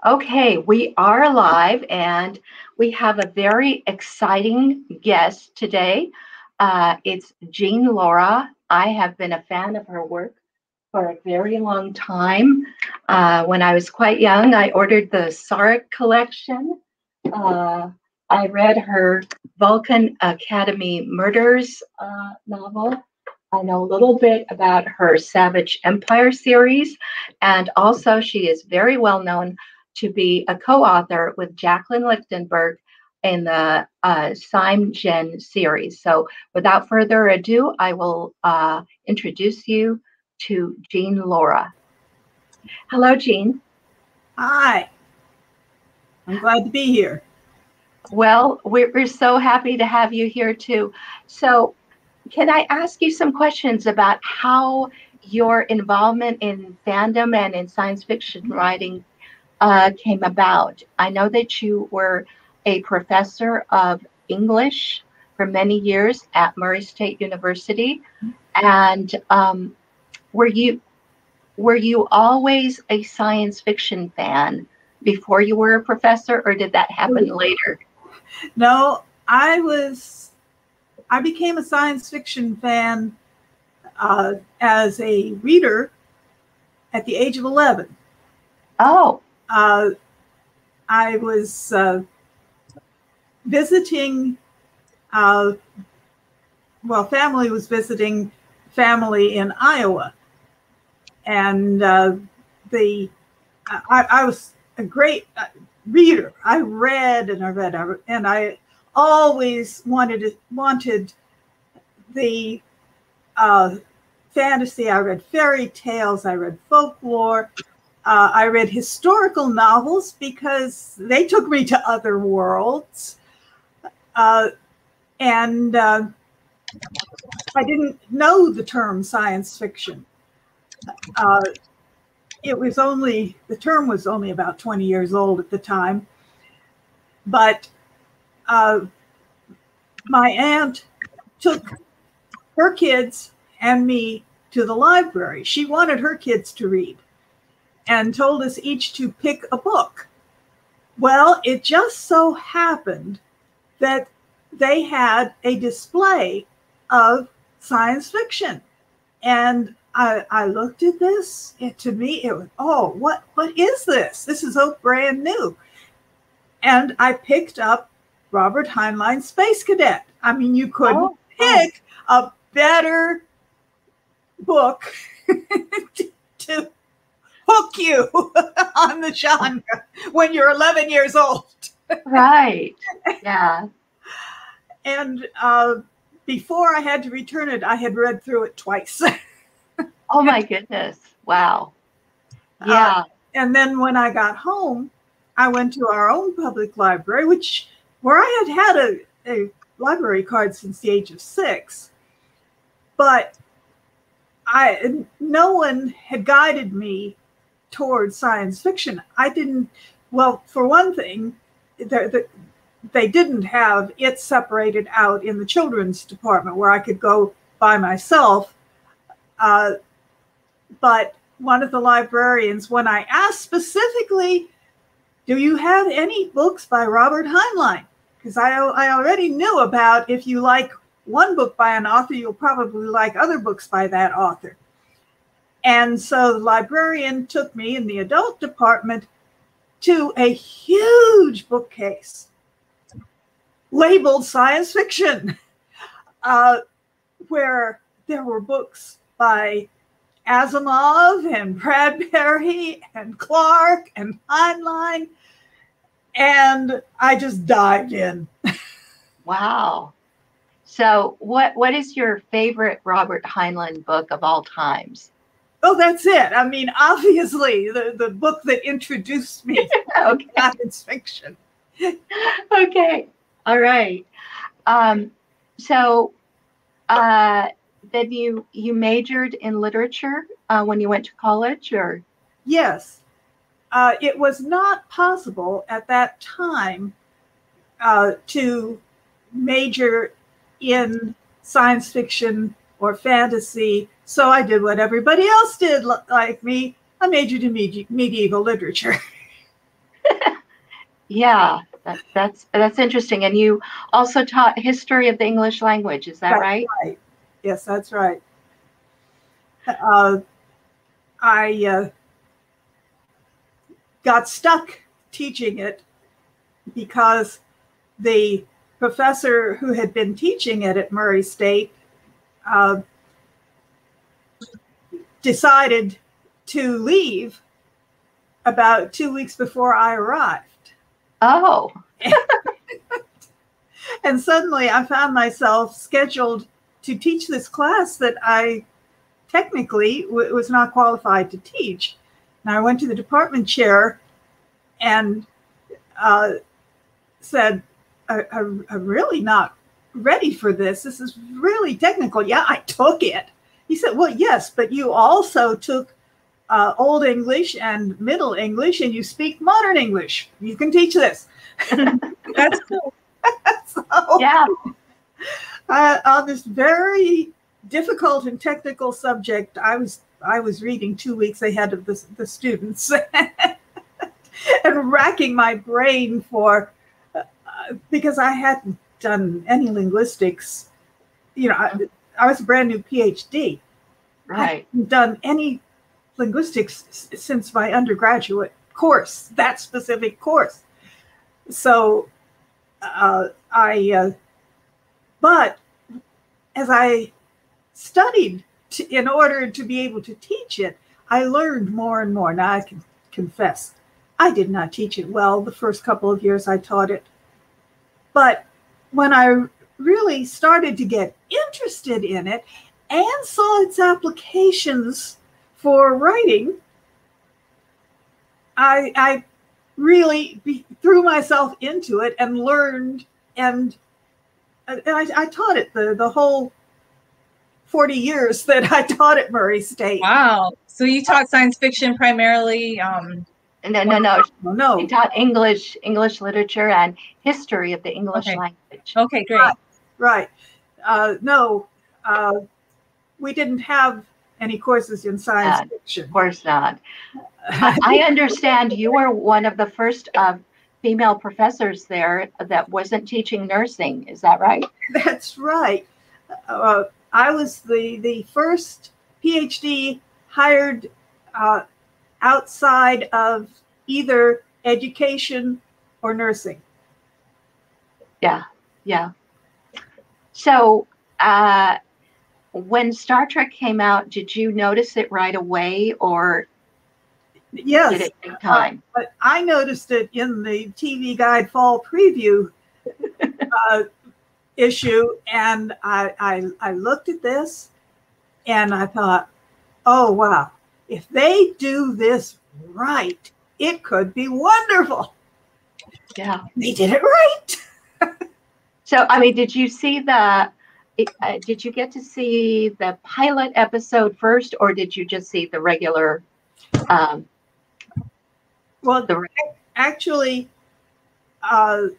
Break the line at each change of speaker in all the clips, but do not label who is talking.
Okay, we are live and we have a very exciting guest today. It's Jean Lorrah. I have been a fan of her work for a very long time. When I was quite young, I ordered the Sarek collection. Uh, I read her Vulcan Academy Murders novel. I know a little bit about her Savage Empire series, and also she is very well known to be a co-author with Jacqueline Lichtenberg in the Sime Gen series. So without further ado, I will introduce you to Jean Lorrah. Hello, Jean.
Hi, I'm glad to be here.
Well, we're so happy to have you here too. So can I ask you some questions about how your involvement in fandom and in science fiction writing came about? I know that you were a professor of English for many years at Murray State University, and were you always a science fiction fan before you were a professor, or did that happen later?
No, I became a science fiction fan as a reader at the age of 11.
Oh.
I was visiting, family was visiting family in Iowa. And I was a great reader. I read and I read, and I always wanted the fantasy. I read fairy tales. I read folklore. I read historical novels because they took me to other worlds. And I didn't know the term science fiction. The term was only about 20 years old at the time. But my aunt took her kids and me to the library. She wanted her kids to read and told us each to pick a book. Well, it just so happened that they had a display of science fiction. And I looked at this, to me, it was, oh, what is this? This is so brand new. And I picked up Robert Heinlein's Space Cadet. I mean, you couldn't pick a better book to hook you on the genre when you're 11 years old.
Right. Yeah.
And before I had to return it, I had read through it twice.
Oh my goodness. Wow. Yeah.
And then when I got home, I went to our own public library, where I had a library card since the age of 6. But no one had guided me towards science fiction. For one thing, they didn't have it separated out in the children's department where I could go by myself. But one of the librarians, when I asked specifically, do you have any books by Robert Heinlein? Because I already knew about, if you like one book by an author, you'll probably like other books by that author. And so the librarian took me in the adult department to a huge bookcase labeled science fiction, where there were books by Asimov and Bradbury and Clark and Heinlein, and I just dived in.
Wow. So what is your favorite Robert Heinlein book of all times?
Oh, that's it. I mean, obviously, the book that introduced me to science fiction.
Okay. All right. Then you majored in literature when you went to college, or?
Yes. It was not possible at that time to major in science fiction or fantasy, so I did what everybody else did like me. I majored in medieval literature.
Yeah, that's interesting. And you also taught history of the English language, is that
That's
right?
right. Yes, that's right. I got stuck teaching it because the professor who had been teaching it at Murray State decided to leave about 2 weeks before I arrived.
Oh,
And suddenly I found myself scheduled to teach this class that I technically was not qualified to teach. And I went to the department chair and said, I'm really not ready for this. This is really technical. Yeah, I took it. He said, well, yes, but you also took Old English and Middle English, and you speak modern English. You can teach this.
That's cool.
So,
yeah.
on this very difficult and technical subject, I was reading 2 weeks ahead of the students and racking my brain for because I hadn't done any linguistics. You know, I was a brand new PhD.
Right.
I hadn't done any linguistics since my undergraduate course, that specific course. So but as I studied in order to be able to teach it, I learned more and more. Now I can confess, I did not teach it well the first couple of years I taught it. But when I really started to get interested in it and saw its applications for writing, I really threw myself into it and learned, and I taught it the whole 40 years that I taught at Murray State.
Wow. So you taught science fiction primarily?
No. He taught English literature and history of the English language.
Okay, great.
Right. We didn't have any courses in science fiction.
Of course not. I understand you were one of the first female professors there that wasn't teaching nursing. Is that right?
That's right. I was the first PhD hired outside of either education or nursing.
Yeah. So when Star Trek came out, did you notice it right away, or
yes,
did it take time?
But I noticed it in the TV Guide Fall Preview issue, and I looked at this and I thought, oh wow, if they do this right, it could be wonderful.
Yeah,
they did it right.
So, I mean, did you get to see the pilot episode first, or did you just see the regular?
Actually, I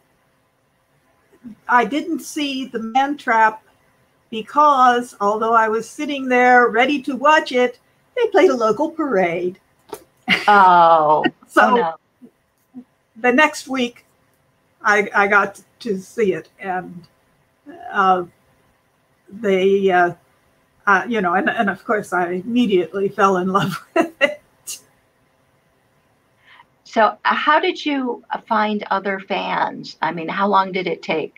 didn't see the man trap because although I was sitting there ready to watch it, they played a local parade.
Oh,
so
no.
The next week I got to see it, and and of course I immediately fell in love with it.
So how did you find other fans? I mean, how long did it take?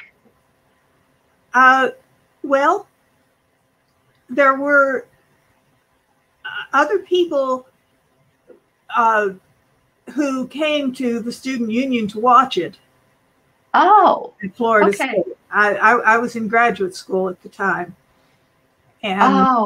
Well, there were other people who came to the student union to watch it.
Oh,
in Florida State. I was in graduate school at the time, and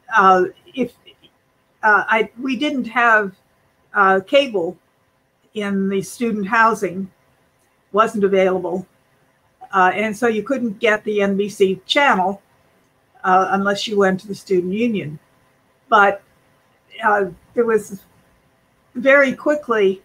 we didn't have cable in the student housing, wasn't available, and so you couldn't get the NBC channel unless you went to the student union. But it was very quickly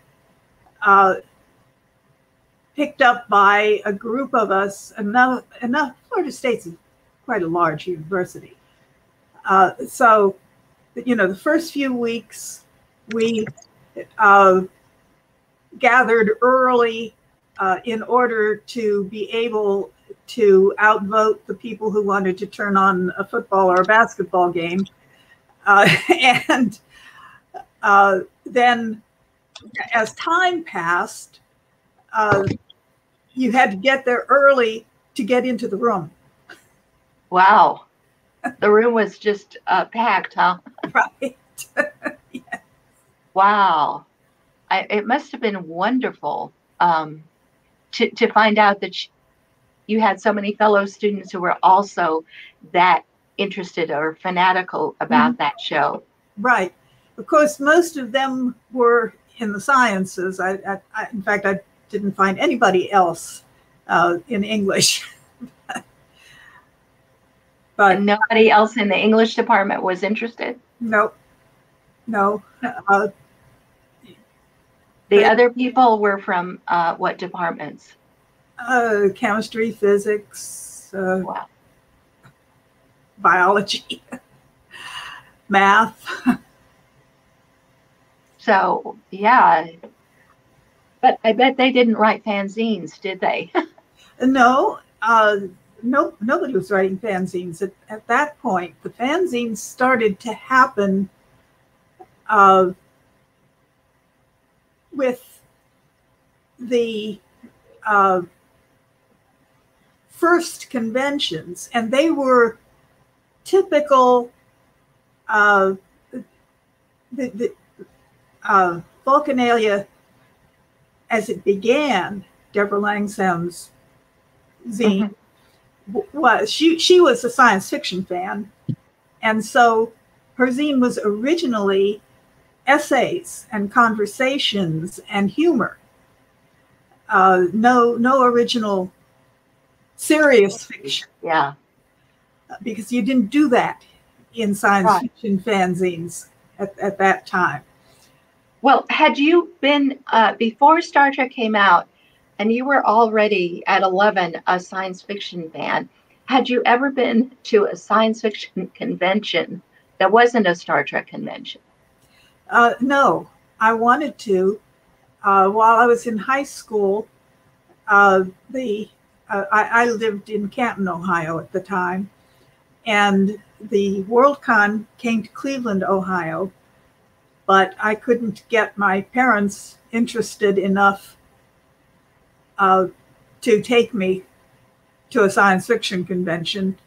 picked up by a group of us. Enough. Florida State's quite a large university, so the first few weeks we gathered early in order to be able to outvote the people who wanted to turn on a football or a basketball game. And then as time passed, you had to get there early to get into the room.
Wow. The room was just packed, huh?
Right. Yeah.
Wow. It must have been wonderful to find out that you had so many fellow students who were also that interested or fanatical about that show.
Right. Of course, most of them were in the sciences. In fact, I didn't find anybody else in English. But
and nobody else in the English department was interested?
No.
The other people were from what departments?
Chemistry, physics,
Wow.
biology, math.
So, yeah. But I bet they didn't write fanzines, did they?
No, nobody was writing fanzines at that point. The fanzines started to happen with the first conventions, and they were typical the Vulcanalia as it began. Deborah Langsam's zine was she was a science fiction fan, and so her zine was originally essays and conversations and humor. No original serious fiction.
Yeah.
Because you didn't do that in science fiction fanzines at that time.
Well, had you been, before Star Trek came out, and you were already at 11 a science fiction fan, had you ever been to a science fiction convention that wasn't a Star Trek convention?
No, I wanted to. While I was in high school, I lived in Canton, Ohio at the time, and the Worldcon came to Cleveland, Ohio, but I couldn't get my parents interested enough to take me to a science fiction convention,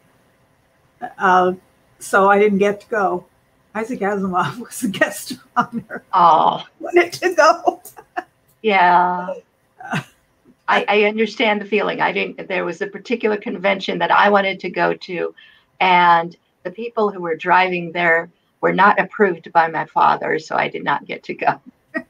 so I didn't get to go. Isaac Asimov was a guest of honor.
Oh,
Wanted to go.
Yeah. I understand the feeling. There was a particular convention that I wanted to go to, and the people who were driving there were not approved by my father, so I did not get to go.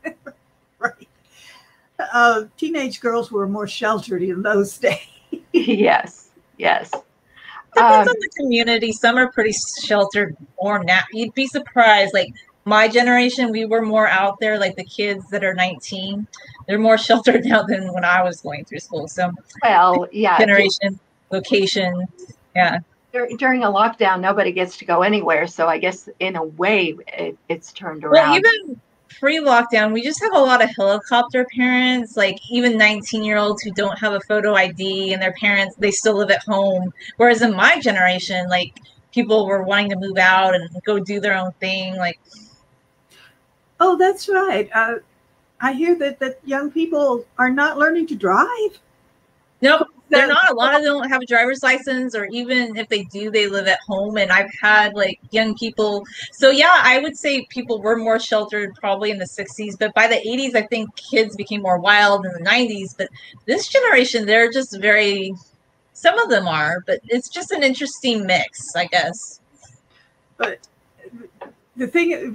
Right. Teenage girls were more sheltered in those days.
Yes.
Depends on the community. Some are pretty sheltered more now. You'd be surprised. Like my generation, we were more out there. Like the kids that are 19, they're more sheltered now than when I was going through school. So,
well, yeah.
Generation, location, yeah.
During a lockdown, nobody gets to go anywhere. So I guess in a way, it's turned around.
Well, even pre-lockdown, we just have a lot of helicopter parents, like even 19-year-olds who don't have a photo ID and their parents, they still live at home. Whereas in my generation, like people were wanting to move out and go do their own thing. Like,
oh, that's right. I hear that young people are not learning to drive.
No, they're not. A lot of them don't have a driver's license, or even if they do, they live at home. And I've had like young people. So yeah, I would say people were more sheltered probably in the 60s, but by the 80s, I think kids became more wild in the 90s. But this generation, they're just very, some of them are, but it's just an interesting mix, I guess.
But the thing is,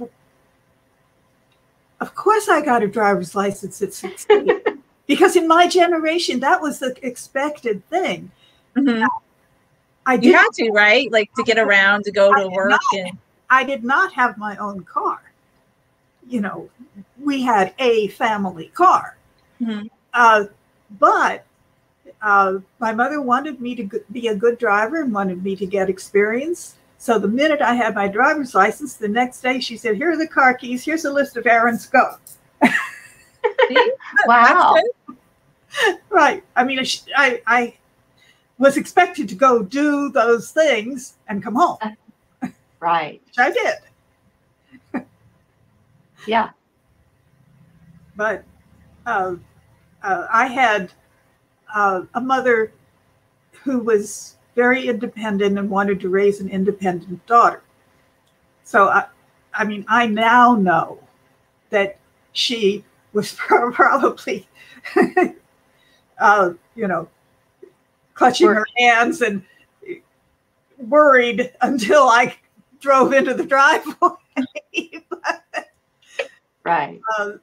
of course I got a driver's license at 16. Because in my generation, that was the expected thing.
Mm-hmm. You had to, right? Like to get around, to go to work.
I did not have my own car. You know, we had a family car.
Mm-hmm.
But my mother wanted me to be a good driver and wanted me to get experience. So the minute I had my driver's license, the next day she said, "Here are the car keys. Here's a list of errands. Go."
Wow.
Right. I mean, I was expected to go do those things and come home.
Right.
Which I did.
Yeah.
But I had a mother who was very independent and wanted to raise an independent daughter. So, I mean, I now know that she was probably, you know, clutching her hands and worried until I drove into the driveway.
Right.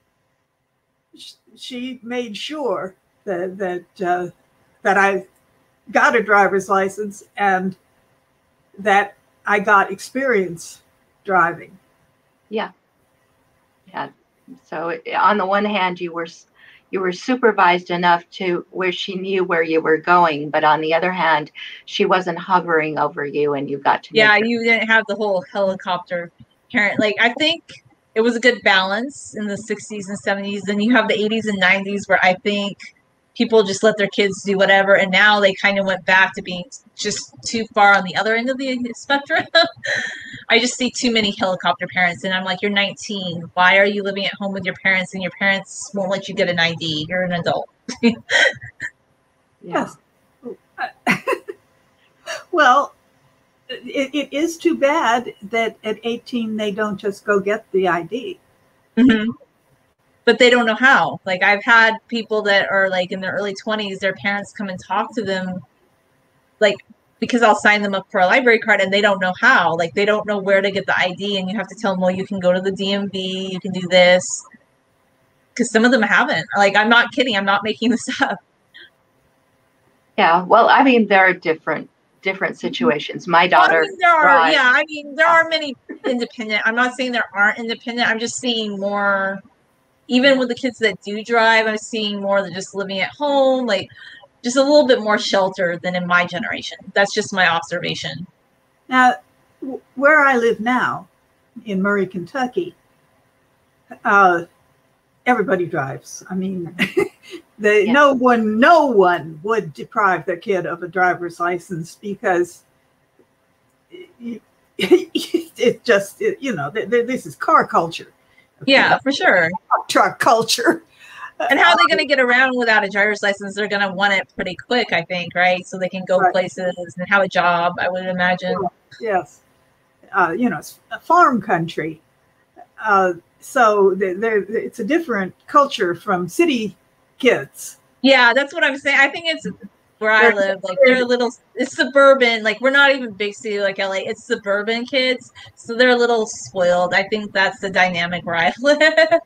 She made sure that I got a driver's license and that I got experience driving.
Yeah. Yeah. So on the one hand, you were supervised enough to where she knew where you were going, but on the other hand, she wasn't hovering over you, and you got to.
Yeah, you didn't have the whole helicopter parent. Like, I think it was a good balance in the 60s and 70s. Then you have the 80s and 90s where I think people just let their kids do whatever, and now they kind of went back to being just too far on the other end of the spectrum. I just see too many helicopter parents, and I'm like, you're 19. Why are you living at home with your parents, and your parents won't let you get an ID? You're an adult.
Yes. Well, it is too bad that at 18 they don't just go get the ID.
Mm-hmm. But they don't know how. Like, I've had people that are like in their early 20s, their parents come and talk to them, like, because I'll sign them up for a library card and they don't know how. Like, they don't know where to get the ID, and you have to tell them, well, you can go to the DMV, you can do this. Because some of them haven't. Like, I'm not kidding. I'm not making this up.
Yeah. Well, I mean, there are different situations. My daughter.
I mean, there are many independent. I'm not saying there aren't independent. I'm just seeing more. Even with the kids that do drive, I'm seeing more than just living at home, like just a little bit more sheltered than in my generation. That's just my observation.
Now, where I live now, in Murray, Kentucky, everybody drives. I mean, no one would deprive their kid of a driver's license because it just, this is car culture.
Yeah, for sure.
Truck culture.
And how are they going to get around without a driver's license? They're going to want it pretty quick, I think, right? So they can go places and have a job, I would imagine.
Yes. It's a farm country. So it's a different culture from city kids.
Yeah, that's what I'm saying. I think it's where I live. Like, it's suburban. Like, we're not even big city like LA. It's suburban kids. So they're a little spoiled. I think that's the dynamic where I live.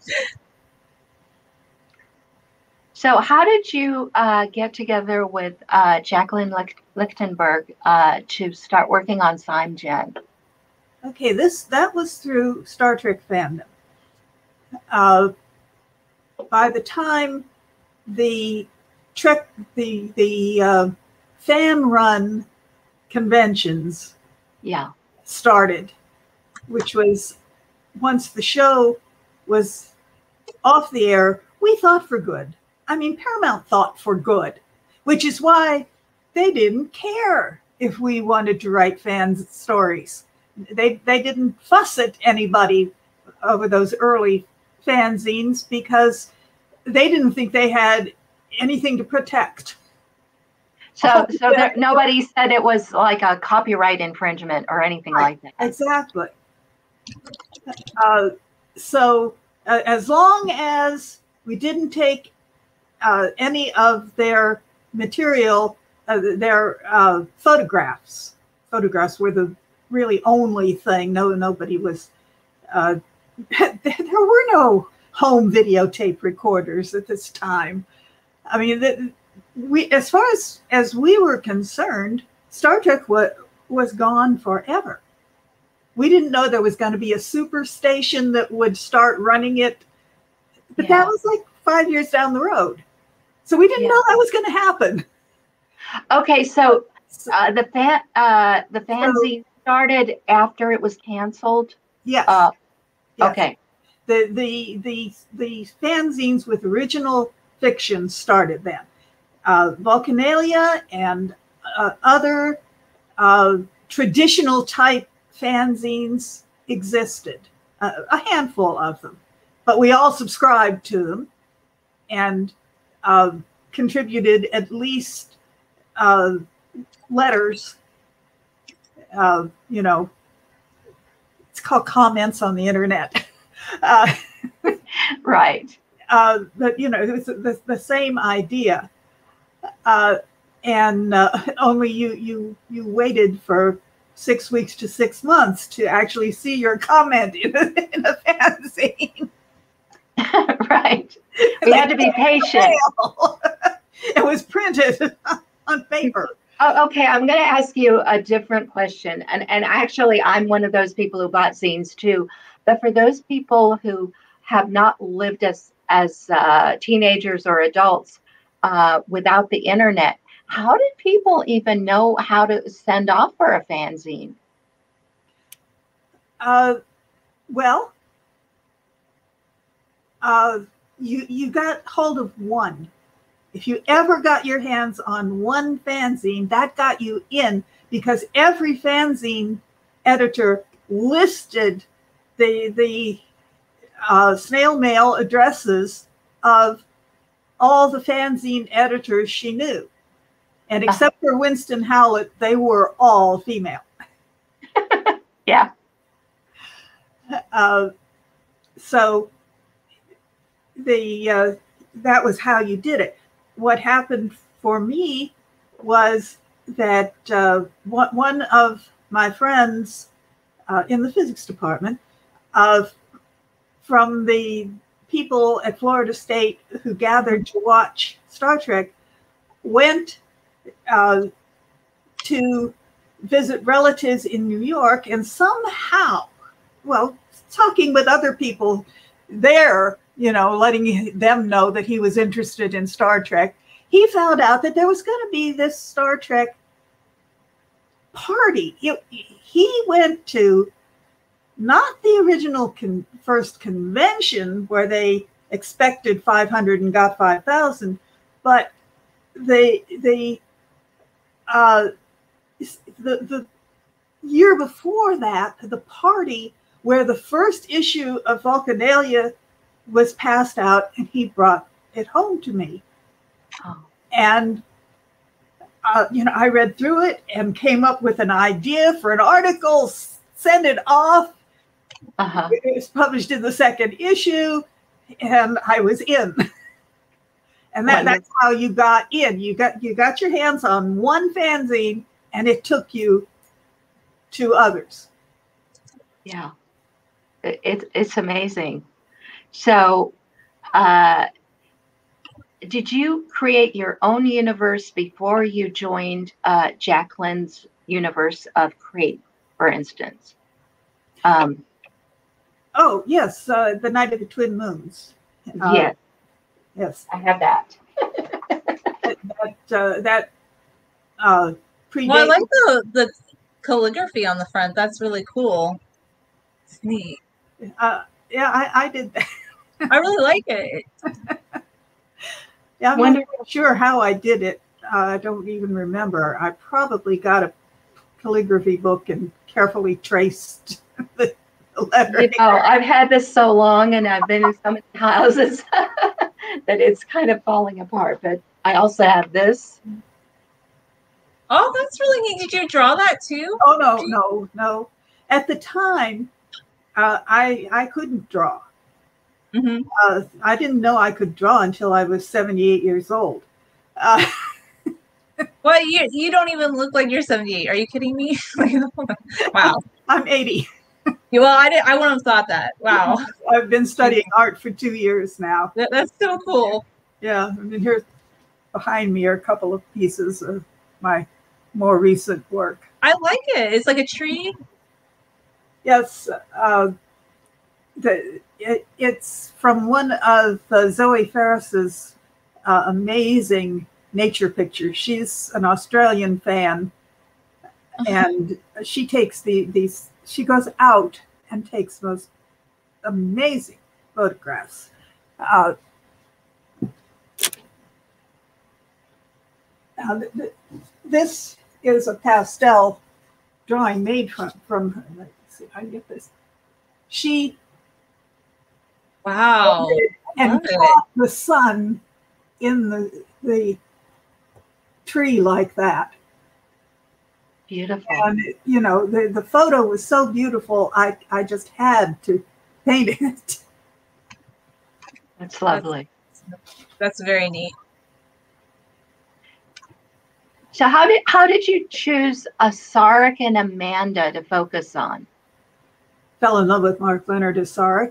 So how did you get together with Jacqueline Lichtenberg to start working on Sime Gen?
Okay, that was through Star Trek fandom. By the time the fan run conventions started, which was once the show was off the air, we thought for good. I mean, Paramount thought for good, which is why they didn't care if we wanted to write fan stories. They didn't fuss at anybody over those early fanzines because they didn't think they had anything to protect.
So nobody said it was like a copyright infringement or anything like that.
Exactly. So as long as we didn't take any of their material, their photographs were the really only thing. Nobody was. There were no home videotape recorders at this time. I mean, as far as we were concerned, Star Trek was gone forever. We didn't know there was going to be a super station that would start running it, but that was like 5 years down the road. So we didn't know that was going to happen. Okay,
so the fanzine started after it was canceled.
Yes.
Yes. Okay.
The fanzines with original fiction started then. Vulcanalia and other traditional type fanzines existed, a handful of them, but we all subscribed to them and contributed at least letters, you know, it's called comments on the internet.
Right.
But, you know, it's the same idea. And only you waited for 6 weeks to 6 months to actually see your comment in a fanzine.
Right. We had to be patient.
It was printed on paper.
Oh, okay, I'm going to ask you a different question. And actually, I'm one of those people who bought zines too. But for those people who have not lived as teenagers or adults without the internet, how did people even know how to send off for a fanzine?
Well, you got hold of one. If you ever got your hands on one fanzine, that got you in, because every fanzine editor listed the snail mail addresses of all the fanzine editors she knew. And except for Winston Howlett, they were all female.
Yeah.
So that was how you did it. What happened for me was that one of my friends in the physics department, from the people at Florida State who gathered to watch Star Trek, went to visit relatives in New York, and somehow, well, talking with other people there, you know, letting them know that he was interested in Star Trek, he found out that there was going to be this Star Trek party. He went to not the original first convention where they expected 500 and got 5,000, but the year before that, the party where the first issue of Vulcanalia was passed out, and he brought it home to me.
Oh.
And you know, I read through it and came up with an idea for an article, sent it off. It was published in the second issue, and I was in. And that's how you got in. You got your hands on one fanzine, and it took you to others.
Yeah, it's amazing. So, did you create your own universe before you joined Jacqueline's universe of Crate, for instance?
Oh, yes, The Night of the Twin Moons.
Yes.
Yes.
I have that.
that predates.
Well, I like the calligraphy on the front. That's really cool. It's neat.
Yeah, I did that.
I really like it.
Yeah, I'm not sure how I did it. I don't even remember. I probably got a calligraphy book and carefully traced the lettering.
You know, I've had this so long, and I've been in so many houses that it's kind of falling apart. But I also have this.
Oh, that's really neat. Did you draw that too?
Oh, no. At the time, I couldn't draw.
Mm-hmm.
I didn't know I could draw until I was 78 years old.
Well, you don't even look like you're 78. Are you kidding me? Wow.
I'm 80.
Well, I wouldn't have thought that. Wow.
I've been studying art for 2 years now.
That's so cool.
Yeah, I mean, here behind me are a couple of pieces of my more recent work.
I like it. It's like a tree.
Yes, it's from one of Zoe Ferris's amazing nature pictures. She's an Australian fan, and she takes these. She goes out and takes most This is a pastel drawing made from her. Let's see if I can get this. She
Wow.
and caught the sun in the tree like that.
Beautiful.
And you know, the photo was so beautiful, I just had to paint it.
That's lovely.
That's very neat.
So how did you choose a Sarek and Amanda to focus on?
Fell in love with Mark Leonard as Sarek.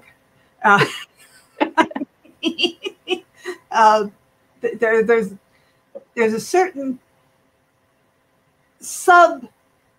There's a certain subgroup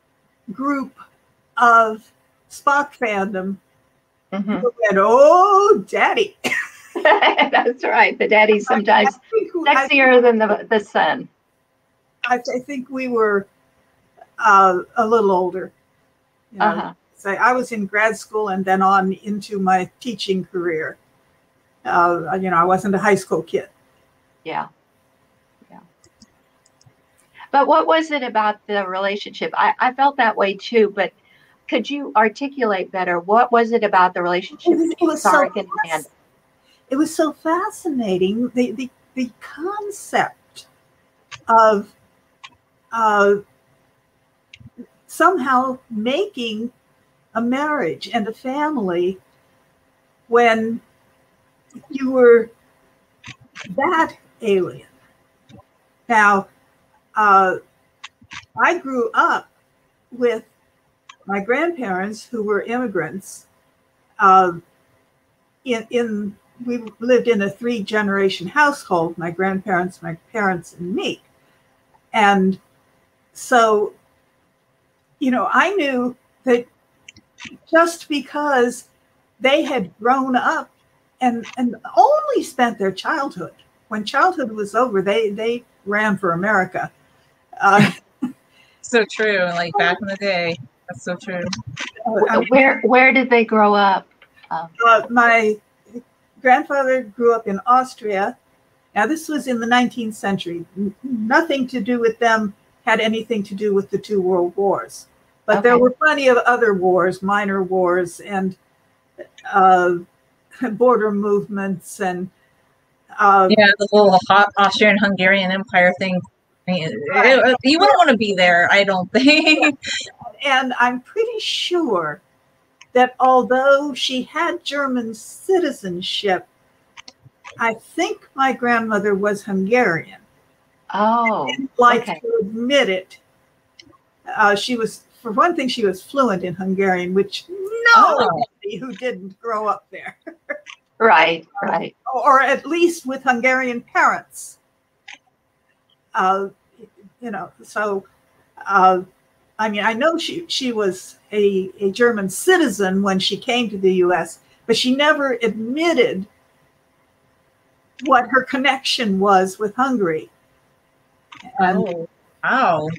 of Spock fandom who went, "Oh, Daddy."
That's right. The daddy's sometimes sexier than the son.
I think we were a little older. You know, so I was in grad school and then on into my teaching career. You know, I wasn't a high school kid.
Yeah. Yeah. But what was it about the relationship? I felt that way too, but could you articulate better? What was it about the relationship between Sarek and Amanda?
It was so fascinating. The concept of somehow making a marriage and a family when you were that alien. Now, I grew up with my grandparents who were immigrants. We lived in a 3-generation household, my grandparents, my parents, and me. And so, you know, I knew that just because they had grown up and only spent their childhood, when childhood was over, they ran for America.
So true. Like back in the day. That's so true.
Where did they grow up?
My grandfather grew up in Austria. Now, this was in the 19th century. Nothing to do with them had anything to do with the 2 world wars. But there were plenty of other wars, minor wars, and border movements. And
the whole Austrian-Hungarian Empire thing. You wouldn't want to be there, I don't think.
And I'm pretty sure that although she had German citizenship, I think my grandmother was Hungarian.
Oh,
I didn't like to admit it. She was, for one thing, she was fluent in Hungarian, which nobody who didn't grow up there.
Right.
Or at least with Hungarian parents. You know, so I mean, I know she was a German citizen when she came to the U.S., but she never admitted what her connection was with Hungary. And,
wow.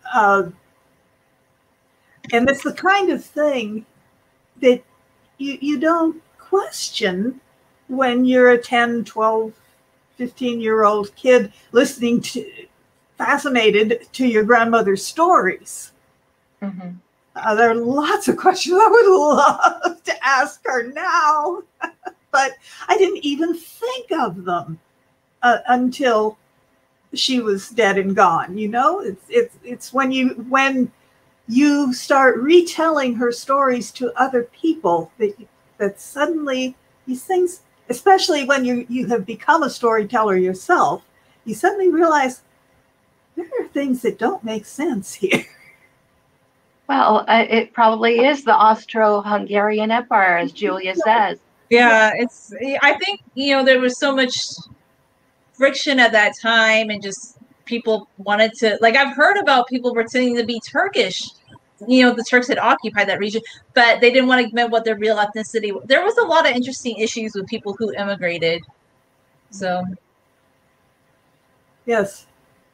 And it's the kind of thing that you don't question when you're a 10, 12, 15-year-old kid listening to, fascinated to your grandmother's stories. There are lots of questions I would love to ask her now, but I didn't even think of them until she was dead and gone. You know, it's when you start retelling her stories to other people that suddenly these things, especially when you have become a storyteller yourself, you suddenly realize there are things that don't make sense here.
Well, it probably is the Austro-Hungarian Empire, as Julia says.
Yeah, I think, you know, there was so much friction at that time and just people wanted to, like, I've heard about people pretending to be Turkish. You know, the Turks had occupied that region, but they didn't want to admit what their real ethnicity was. There was a lot of interesting issues with people who immigrated. So.
Yes.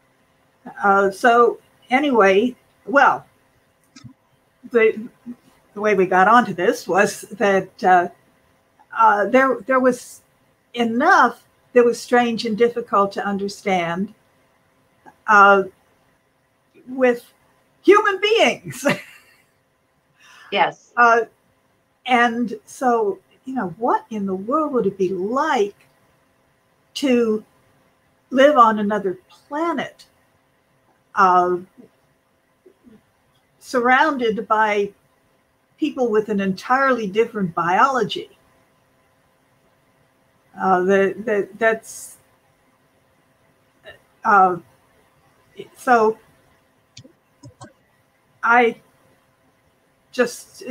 So anyway, well, the way we got onto this was that there was enough that was strange and difficult to understand. with human beings.
Yes.
And so, what in the world would it be like to live on another planet, surrounded by people with an entirely different biology? That's so I just,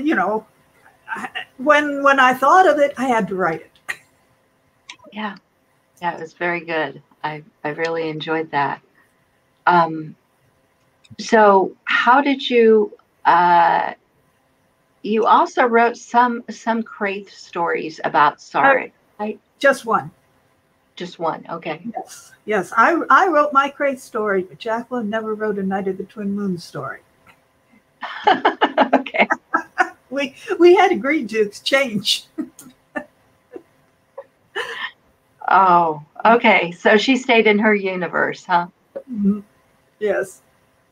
when I thought of it, I had to write it.
Yeah. Yeah, it was very good. I really enjoyed that. So how did you you also wrote some Kraith stories about Sarek, right?
Just one.
Just one. Okay.
Yes. I wrote my Kraith story, but Jacqueline never wrote a Night of the Twin Moons story.
Okay.
We had agreed to exchange.
Oh, okay. So she stayed in her universe, huh?
Mm-hmm. Yes.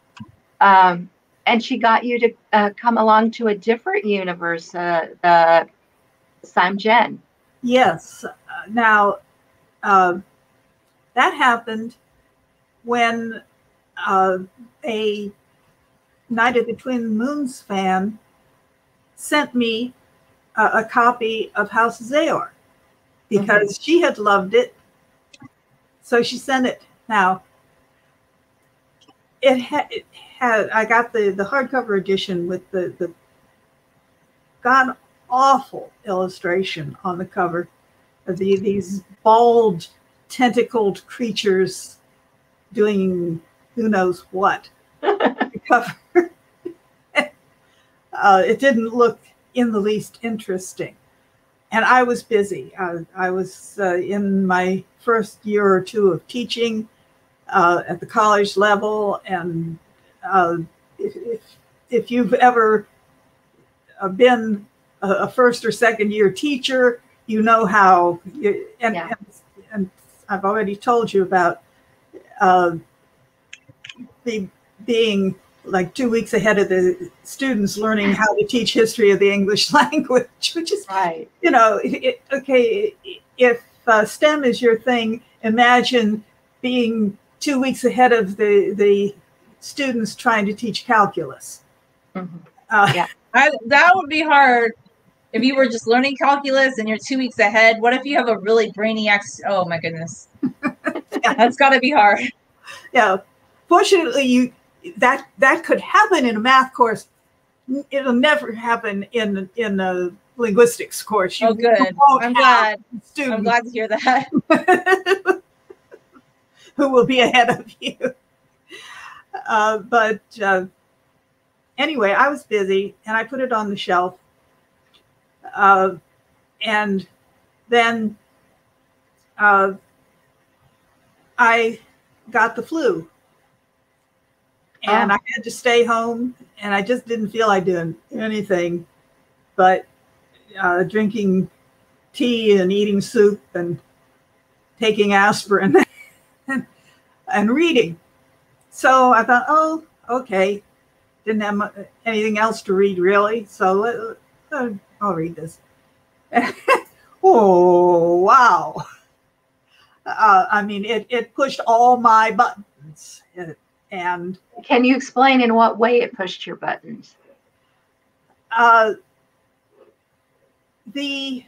And she got you to come along to a different universe, the Sime Gen.
Yes. Now, that happened when a Night of the Twin Moons fan sent me a copy of House Zaor because she had loved it. So she sent it. Now, it had I got the hardcover edition with the god awful illustration on the cover of these bald tentacled creatures doing who knows what. The cover. It didn't look in the least interesting. And I was busy. I was in my first year or two of teaching at the college level. And if you've ever been a first or second year teacher, you know how, and I've already told you about being like 2 weeks ahead of the students learning how to teach history of the English language, which is,
right.
Okay, if STEM is your thing, imagine being 2 weeks ahead of the students trying to teach calculus.
Mm-hmm.
That would be hard if you were just learning calculus and you're 2 weeks ahead. What if you have a really brainiac? Oh my goodness. That's got to be hard.
Yeah. Fortunately, that could happen in a math course. It'll never happen in a linguistics course.
Oh, good. I'm glad. I'm glad to hear that.
Who will be ahead of you. But anyway, I was busy and I put it on the shelf. And then I got the flu. And I had to stay home, and I just didn't feel like doing anything but drinking tea and eating soup and taking aspirin and reading. So I thought, oh, okay. Didn't have anything else to read, really. So I'll read this. Oh, wow. I mean, it pushed all my buttons. And
can you explain in what way it pushed your buttons?
The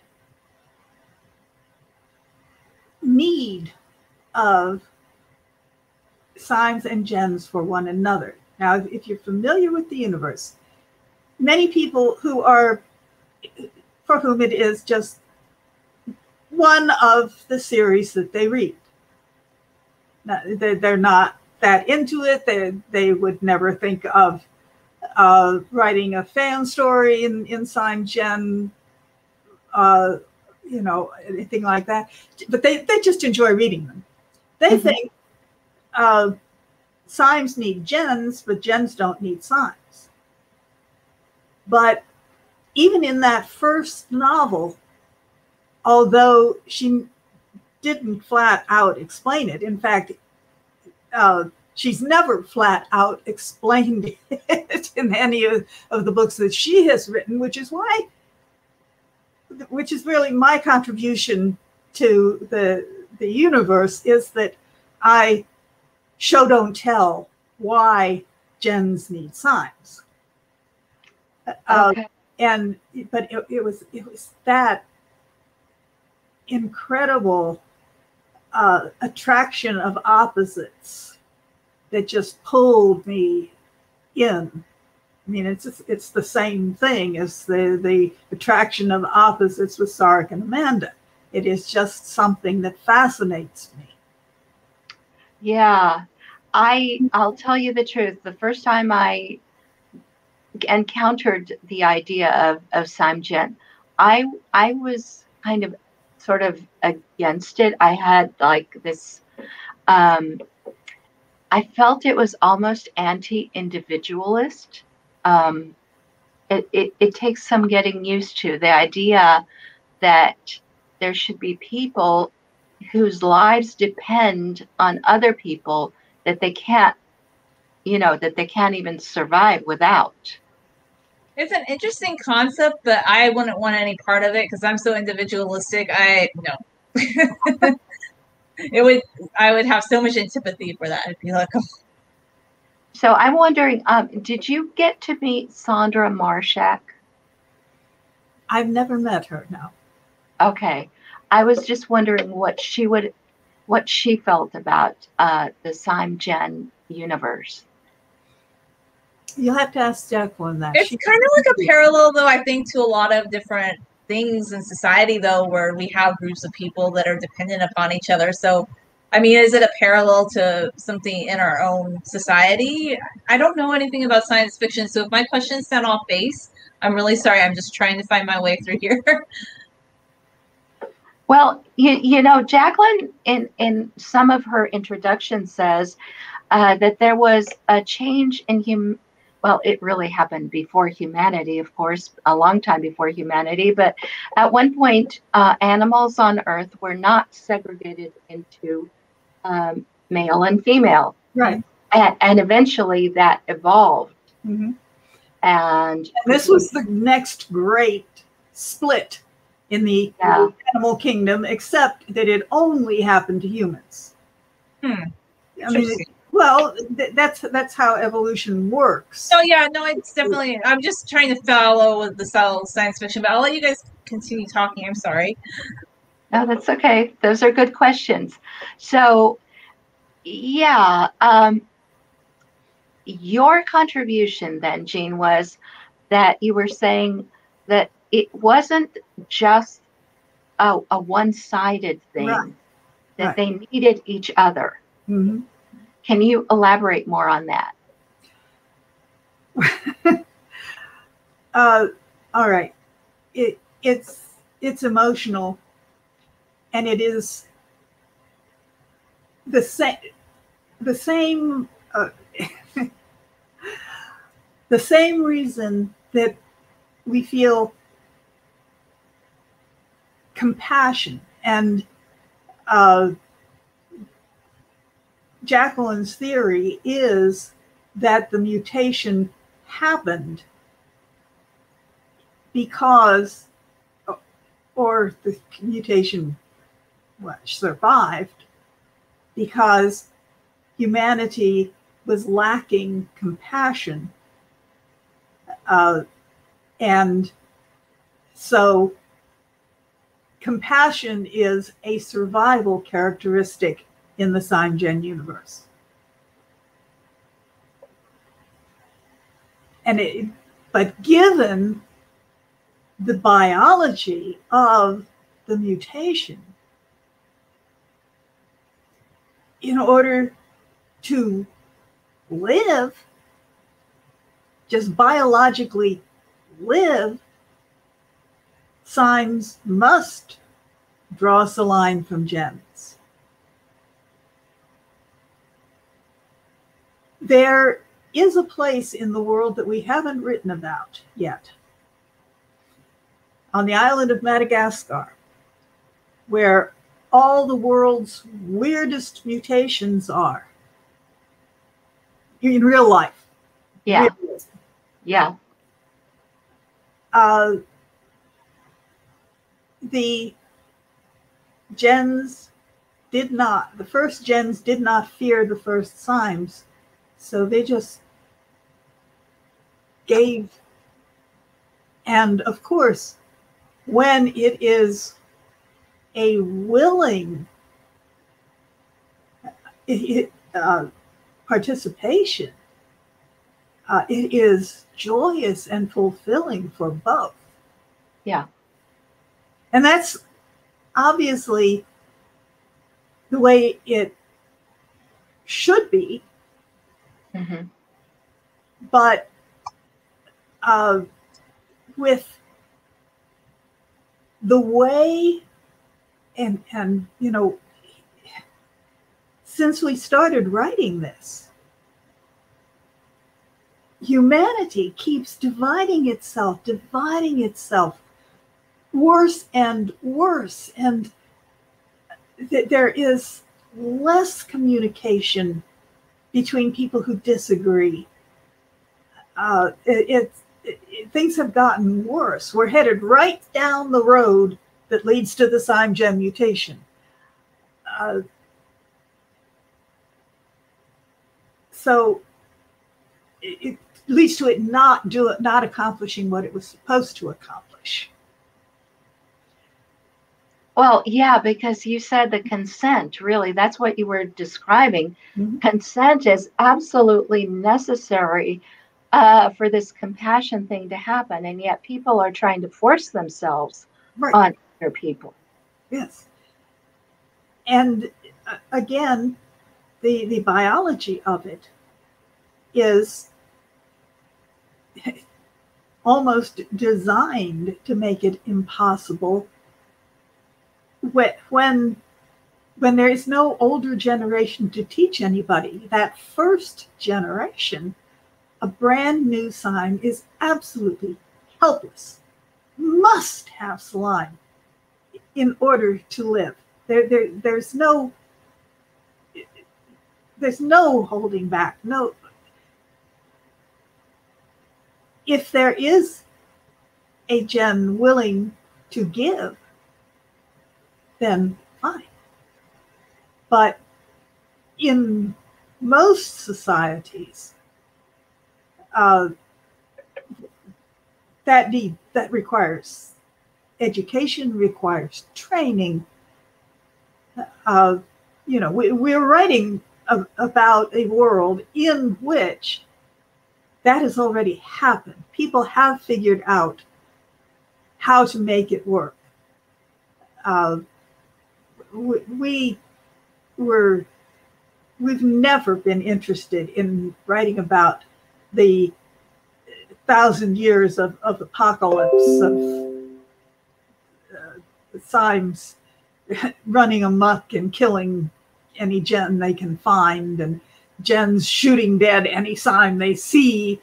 need of Simes and Gens for one another. Now, if you're familiar with the universe, many people for whom it is just one of the series that they read. Now, they're not that into it. They would never think of writing a fan story in Sime Gen, anything like that. But they just enjoy reading them. They think Simes need Gens, but Gens don't need Simes. But even in that first novel, although she didn't flat out explain it, in fact, She's never flat out explained it in any of the books that she has written, which is really my contribution to the universe, is that I show don't tell why gens need Simes.
Okay.
But it was that incredible attraction of opposites that just pulled me in. I mean, it's the same thing as the attraction of opposites with Sarek and Amanda. It is just something that fascinates me.
Yeah, I'll tell you the truth. The first time I encountered the idea of Sime Gen, I was kind of sort of against it. I had like this I felt it was almost anti-individualist. It takes some getting used to, the idea that there should be people whose lives depend on other people that they can't, that they can't even survive without.
It's an interesting concept, but I wouldn't want any part of it because I'm so individualistic. No. I would have so much antipathy for that. I'd be like, oh.
So I'm wondering, did you get to meet Sandra Marshak?
I've never met her, no.
Okay. I was just wondering what she felt about the Sime Gen universe.
You'll have to ask Jacqueline that.
It's kind of like a parallel, though, I think, to a lot of different things in society, though, where we have groups of people that are dependent upon each other. So, I mean, is it a parallel to something in our own society? I don't know anything about science fiction, so if my questions sound off base, I'm really sorry. I'm just trying to find my way through here.
Well, Jacqueline in some of her introduction says that there was a change in well, it really happened before humanity, of course, a long time before humanity. But at one point, animals on Earth were not segregated into male and female.
Right.
And eventually that evolved.
Mm-hmm.
And
this was the next great split in the animal kingdom, except that it only happened to humans.
I
mean, well, that's how evolution works.
Oh yeah, no, it's definitely. I'm just trying to follow with the science fiction, but I'll let you guys continue talking. I'm sorry.
No, that's okay. Those are good questions. So, yeah, your contribution then, Jean, was that you were saying that it wasn't just a one-sided thing,
right.
that they needed each other.
Mm-hmm.
Can you elaborate more on that?
All right. It's emotional, and it is the same the same reason that we feel compassion. And Jacqueline's theory is that the mutation happened because, or the mutation survived because humanity was lacking compassion. And so compassion is a survival characteristic in the Sime Gen universe. But given the biology of the mutation, in order to live, just biologically live, Simes must draw us a line from gens. There is a place in the world that we haven't written about yet, on the island of Madagascar, where all the world's weirdest mutations are. in real life.
Yeah.
Realism.
Yeah.
The gens did not, the first gens did not fear the first Simes, so they just gave. And of course, when it is a willing participation, it is joyous and fulfilling for both.
Yeah.
And that's obviously the way it should be.
Mm-hmm.
But with the way, and you know, since we started writing this, humanity keeps dividing itself worse and worse, and there is less communication between people who disagree. Things have gotten worse. We're headed right down the road that leads to the Sime Gen mutation. So it leads to it not accomplishing what it was supposed to accomplish.
Well, yeah, because you said the consent, really, that's what you were describing. Mm-hmm. Consent is absolutely necessary for this compassion thing to happen, and yet people are trying to force themselves on other people.
Yes. And again, the biology of it is almost designed to make it impossible. When there is no older generation to teach anybody, that first generation, a brand new Sime is absolutely helpless, must have slime in order to live. There's no holding back. No, if there is a gen willing to give, then fine. But in most societies, that requires education, requires training. We're writing about a world in which that has already happened. People have figured out how to make it work. We've never been interested in writing about the 1,000 years of apocalypse of Simes running amok and killing any gen they can find, and gens shooting dead any Sime they see.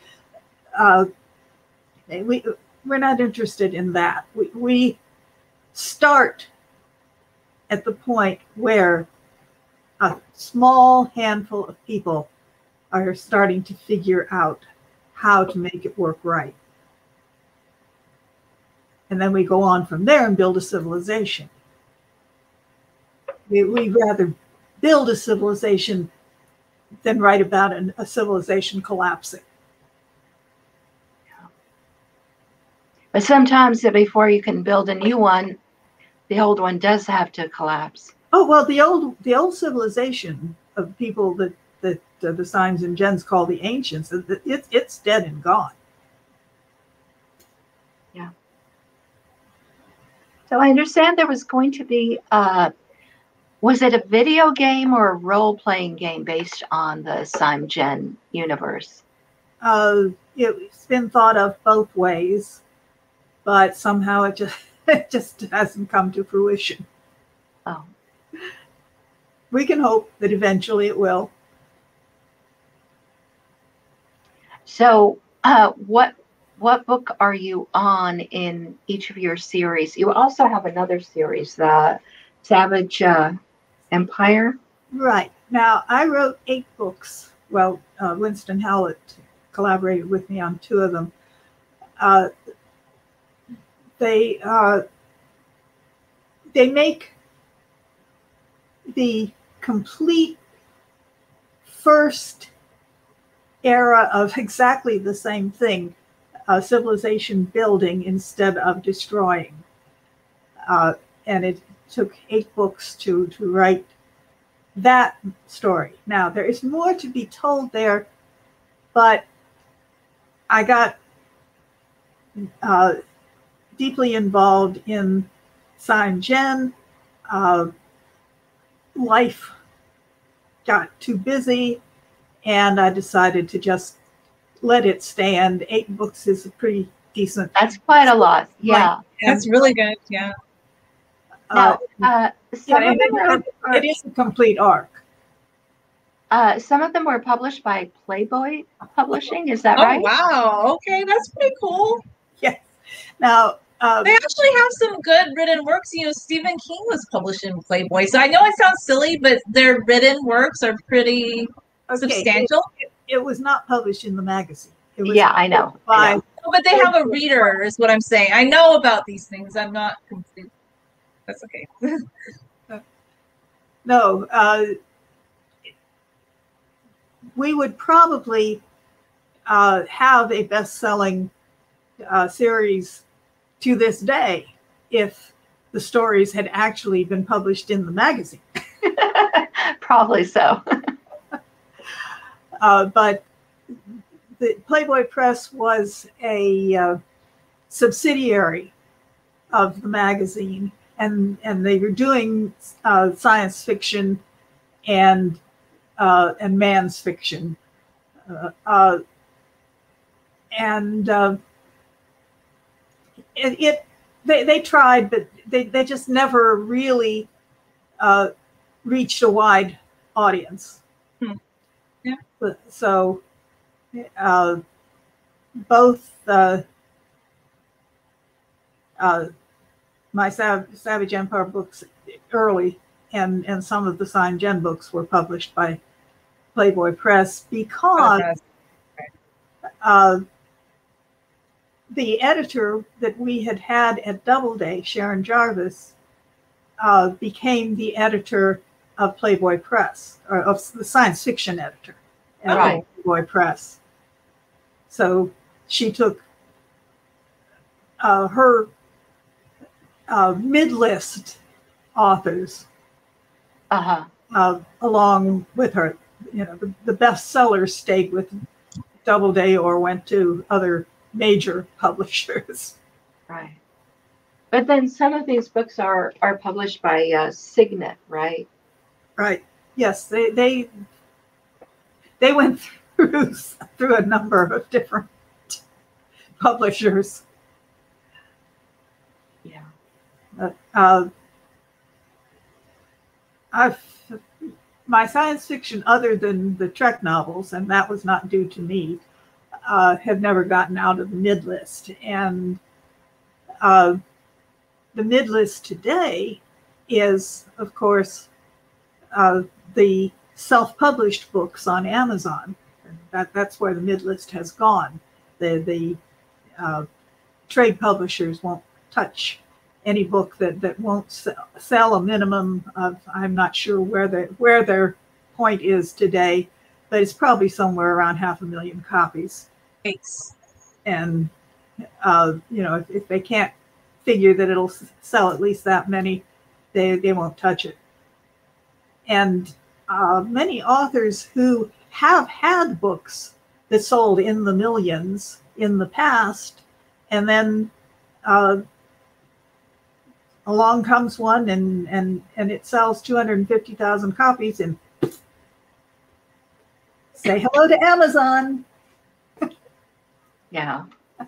We're not interested in that. We start at the point where a small handful of people are starting to figure out how to make it work right. And then we go on from there and build a civilization. We'd rather build a civilization than write about a civilization collapsing.
But sometimes before you can build a new one, the old one does have to collapse.
Oh, well, the old civilization of people that the Simes and gens call the ancients, it's dead and gone.
Yeah. So I understand there was going to be, was it a video game or a role-playing game based on the Sime Gen universe?
It's been thought of both ways, but somehow it just hasn't come to fruition.
Oh.
We can hope that eventually it will.
So what book are you on in each of your series? You also have another series, the Savage Empire.
Right. Now, I wrote 8 books well, Winston Howlett collaborated with me on 2 of them. They make the complete first era of exactly the same thing, civilization building instead of destroying. And it took 8 books to write that story. Now, there is more to be told there, but I got deeply involved in Sime Gen. Life got too busy, and I decided to just let it stand. 8 books is a pretty decent.
That's quite a lot. Yeah.
That's really good. Yeah.
Now, some of them
it is a complete arc.
Some of them were published by Playboy Publishing. Is that right?
Oh, wow. Okay, that's pretty cool.
Yes. Now,
they actually have some good written works. You know, Stephen King was published in Playboy. So I know it sounds silly, but their written works are pretty substantial.
It was not published in the magazine. It was
I know.
Oh, but they have a reader, is what I'm saying. I know about these things. I'm not complete. That's okay.
No, we would probably have a best-selling series to this day if the stories had actually been published in the magazine.
Probably so.
But the Playboy Press was a subsidiary of the magazine, and they were doing science fiction and man's fiction, they tried, but they just never really reached a wide audience.
Yeah.
So both my Savage Empire books early and some of the Sime Gen books were published by Playboy Press because the editor that we had at Doubleday, Sharon Jarvis, became the editor of Playboy Press, or of the science fiction editor at Playboy Press. So she took her mid-list authors along with her. You know, the bestsellers stayed with Doubleday or went to other major publishers.
Right. But then some of these books are published by Signet, right?
Right. Yes, they went through a number of different publishers.
Yeah.
My science fiction, other than the Trek novels, and that was not due to me, have never gotten out of the mid-list. And the mid-list today is, of course, the self-published books on Amazon. That's where the mid-list has gone. The trade publishers won't touch any book that won't sell a minimum of, I'm not sure where their point is today, but it's probably somewhere around 500,000 copies.
Thanks.
And you know, if they can't figure that it'll sell at least that many, they won't touch it. And many authors who have had books that sold in the millions in the past, and then along comes one and it sells 250,000 copies, and say hello to Amazon.
Yeah.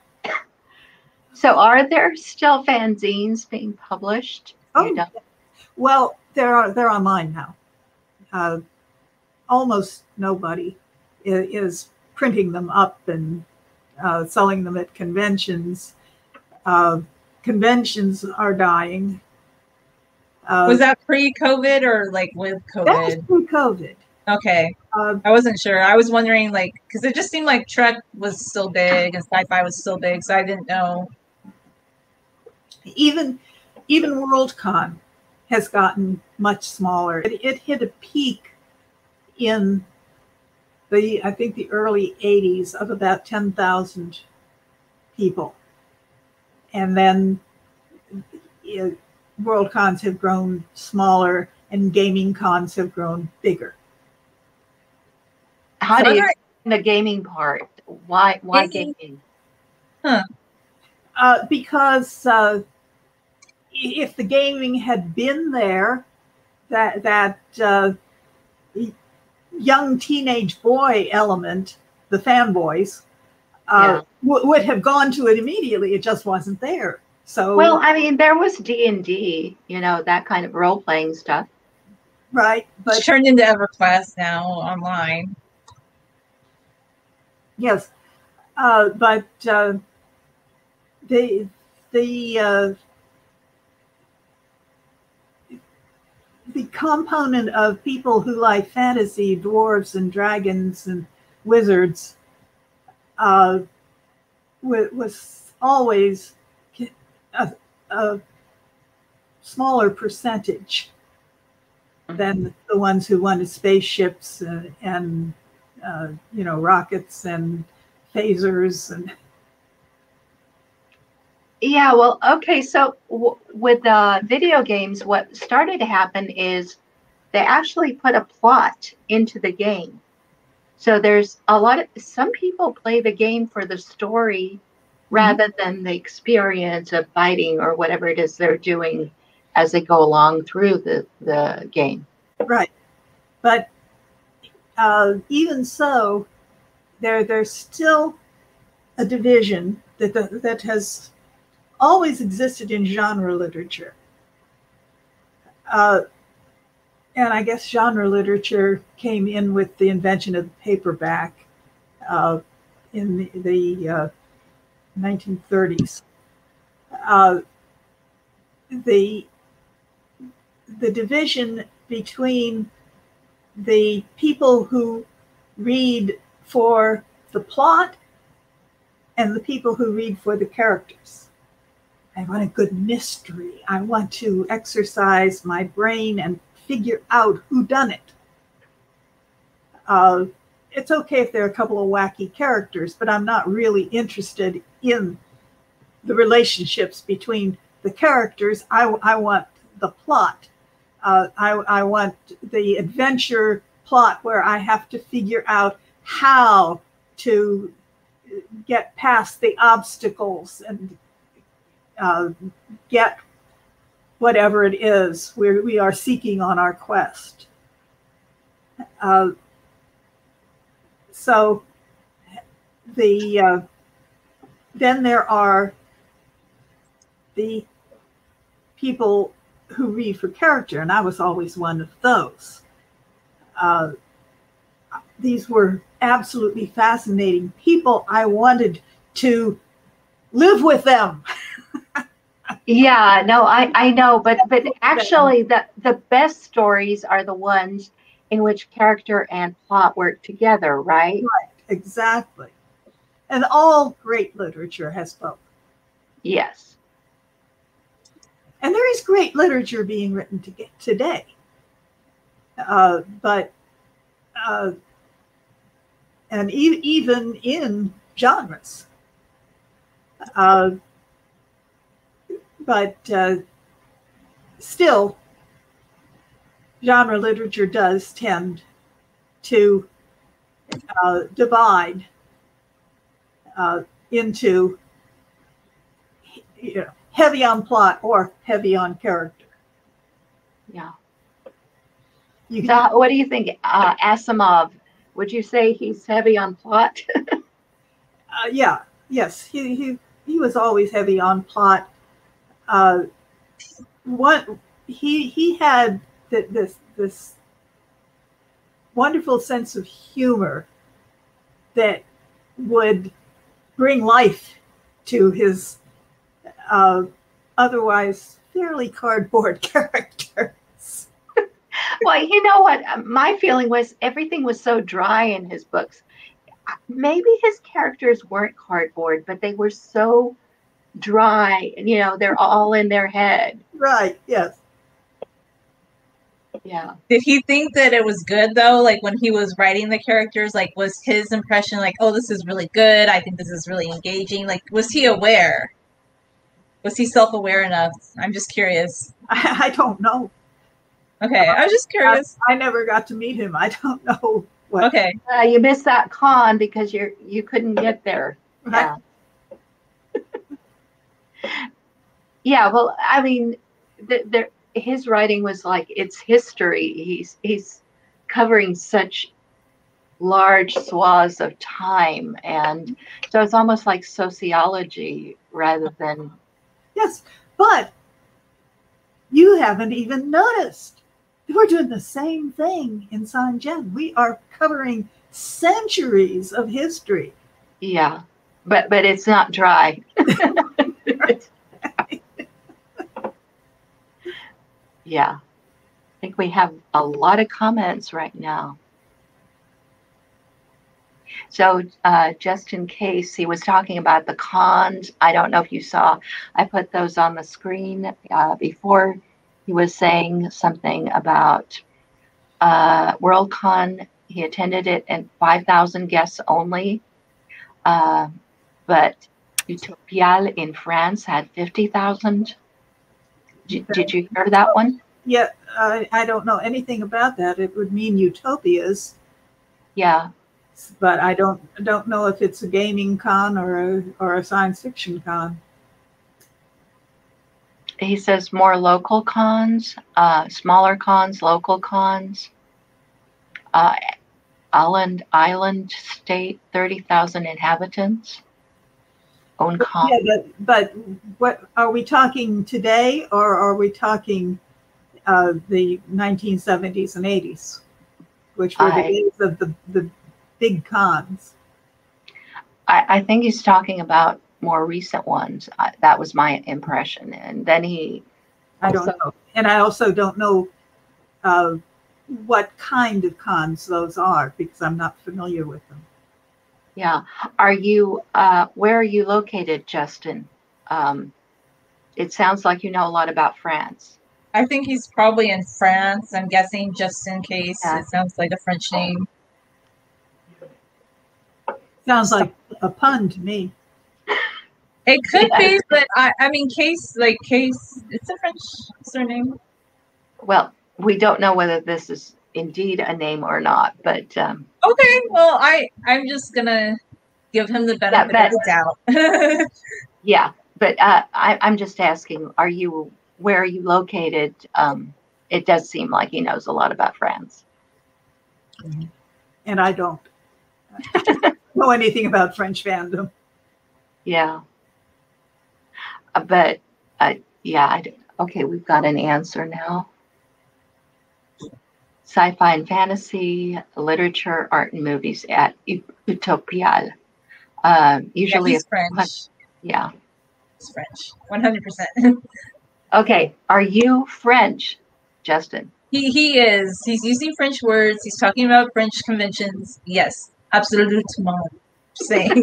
So are there still fanzines being published?
Oh, well, they're online now. Almost nobody is printing them up and selling them at conventions. Conventions are dying.
Was that pre-COVID or like with COVID?
That was pre-COVID.
Okay.
Uh,
I wasn't sure. I was wondering, like, because it just seemed like Trek was still big and sci-fi was still big, so I didn't know.
even Worldcon has gotten much smaller. It hit a peak in I think the early 80s of about 10,000 people. And then Worldcons have grown smaller and gaming cons have grown bigger.
How do you explain the gaming part? Why gaming?
Huh.
Because if the gaming had been there, that young teenage boy element, the fanboys, would have gone to it immediately. It just wasn't there. So,
well, I mean, there was D&D, that kind of role-playing stuff.
Right.
But it's turned into EverQuest now online.
Yes. But the component of people who like fantasy, dwarves and dragons and wizards was always a smaller percentage than the ones who wanted spaceships and rockets and phasers and.
Yeah, well, okay, so with video games, what started to happen is they actually put a plot into the game. So there's some people play the game for the story rather than the experience of fighting or whatever it is they're doing as they go along through the game.
Right. But even so, there's still a division that has always existed in genre literature. And I guess genre literature came in with the invention of the paperback in the 1930s. The division between the people who read for the plot and the people who read for the characters. I want a good mystery. I want to exercise my brain and figure out who done it. It's okay if there are a couple of wacky characters, but I'm not really interested in the relationships between the characters. I want the plot. I want the adventure plot where I have to figure out how to get past the obstacles and get whatever it is we are seeking on our quest. So then there are the people who read for character, and I was always one of those. These were absolutely fascinating people. I wanted to live with them.
Yeah, no, I know, but actually the best stories are the ones in which character and plot work together, right?
Right, exactly. And all great literature has both.
Yes.
And there is great literature being written today. And even in genres. But still, genre literature does tend to divide into heavy on plot or heavy on character.
Yeah. So what do you think, Asimov? Would you say he's heavy on plot?
Yeah. Yes. He was always heavy on plot. He had this wonderful sense of humor that would bring life to his otherwise fairly cardboard characters.
Well, you know what? My feeling was everything was so dry in his books. Maybe his characters weren't cardboard, but they were so dry. And, they're all in their head.
Right. Yes.
Yeah.
Did he think that it was good though? Like when he was writing the characters, like was his impression like, oh, this is really good. I think this is really engaging. Like, was he aware? Was he self-aware enough? I'm just curious.
I don't know.
Okay, I was just curious.
I never got to meet him. I don't know what.
Okay.
You missed that con because you couldn't get there. Yeah. Yeah. Well, I mean, his writing was like it's history. He's covering such large swaths of time, and so it's almost like sociology rather than.
Yes, but you haven't even noticed. We're doing the same thing in Sime Gen. We are covering centuries of history.
Yeah, but it's not dry. Yeah, I think we have a lot of comments right now. So just in case, he was talking about the cons. I don't know if you saw, I put those on the screen before. He was saying something about Worldcon. He attended it and 5,000 guests only. But Utopial in France had 50,000. Did you hear that one?
Yeah, I don't know anything about that. It would mean utopias.
Yeah.
But I don't know if it's a gaming con or a science fiction con.
He says more local cons, smaller cons, local cons. Island state, 30,000 inhabitants. Own con.
Yeah, but what are we talking today, or are we talking the 1970s and 80s, which were the days of the big cons?
I think he's talking about more recent ones. That was my impression. And then
I don't know. And I also don't know what kind of cons those are because I'm not familiar with them.
Yeah. Are you, where are you located, Justin? It sounds like you know a lot about France.
I think he's probably in France. I'm guessing just in case. Yeah. It sounds like a French name.
Sounds like a pun to me.
It could be, but I mean, Case, it's a French surname.
Well, we don't know whether this is indeed a name or not, but
okay. Well, I'm just gonna give him the benefit of the doubt.
Yeah, but I'm just asking, where are you located? It does seem like he knows a lot about France.
And I don't know anything about French fandom.
Yeah. But yeah, okay, we've got an answer now. Sci-fi and fantasy, literature, art, and movies at Utopial. Usually
he's French.
Yeah.
He's French, 100%.
Okay, are you French, Justin?
He is. He's using French words. He's talking about French conventions. Yes, absolument. Saying.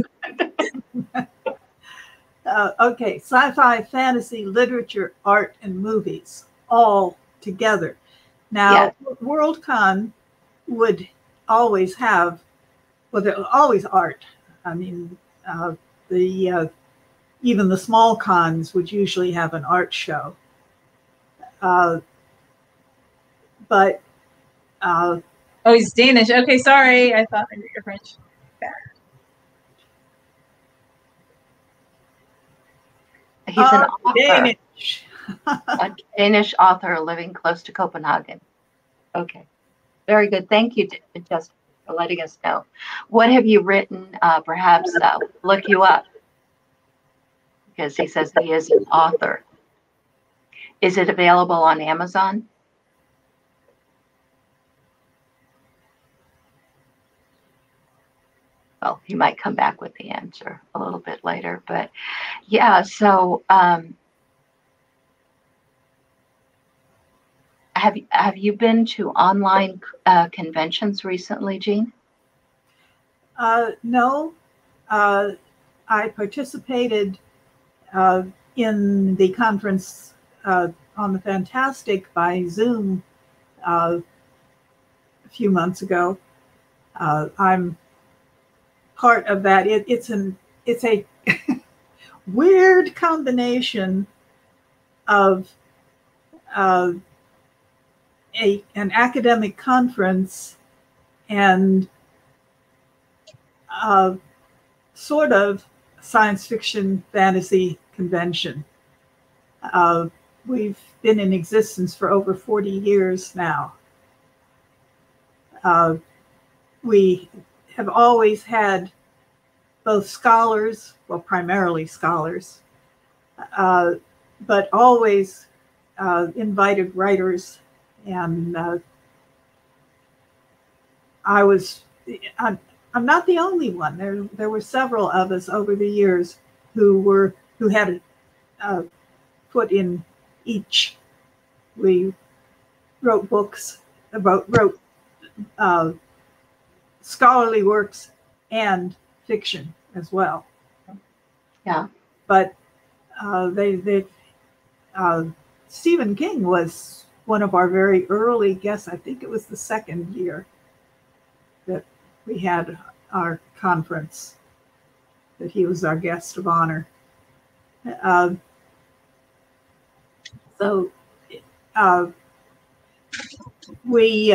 Okay, sci-fi, fantasy, literature, art, and movies all together. Now, Worldcon would always have, well, there's always art. I mean, even the small cons would usually have an art show. But
oh, he's Danish. Okay, sorry. I thought you were French.
He's an author.
Danish.
A Danish author living close to Copenhagen. Okay, very good. Thank you, Justin, for letting us know. What have you written? Perhaps look you up, because he says he is an author. Is it available on Amazon? Well, he might come back with the answer a little bit later, but yeah, so have you been to online conventions recently, Jean?
No, I participated in the conference on the Fantastic by Zoom a few months ago. I'm part of that. It's a weird combination of an academic conference and sort of science fiction fantasy convention. We've been in existence for over 40 years now. We have always had both scholars, well, primarily scholars, but always invited writers. And I'm not the only one. There were several of us over the years who had a foot in each. We wrote books, wrote scholarly works and fiction as well.
Yeah.
But Stephen King was one of our very early guests. I think it was the second year that we had our conference that he was our guest of honor. So we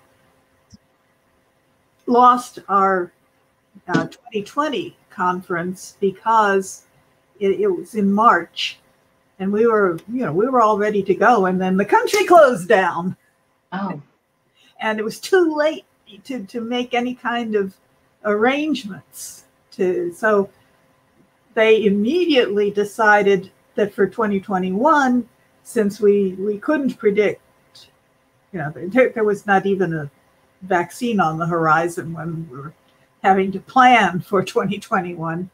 lost our 2020 conference because it was in March, and we were all ready to go, and then the country closed down.
Oh.
And it was too late to make any kind of arrangements. So they immediately decided that for 2021, since we couldn't predict, there was not even a vaccine on the horizon when we were having to plan for 2021,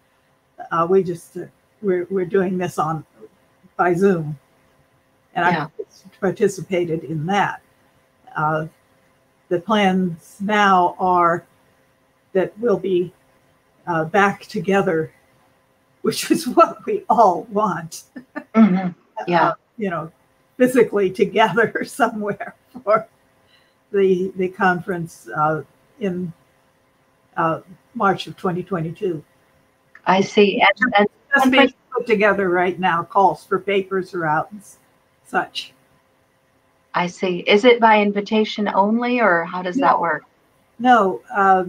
we're doing this by Zoom, and I participated in that. The plans now are that we'll be back together, which is what we all want.
Mm-hmm. Yeah.
Physically together somewhere for the conference in March of 2022.
I see. And
just being put together right now. Calls for papers are out and such.
I see. Is it by invitation only, or how does that work?
No.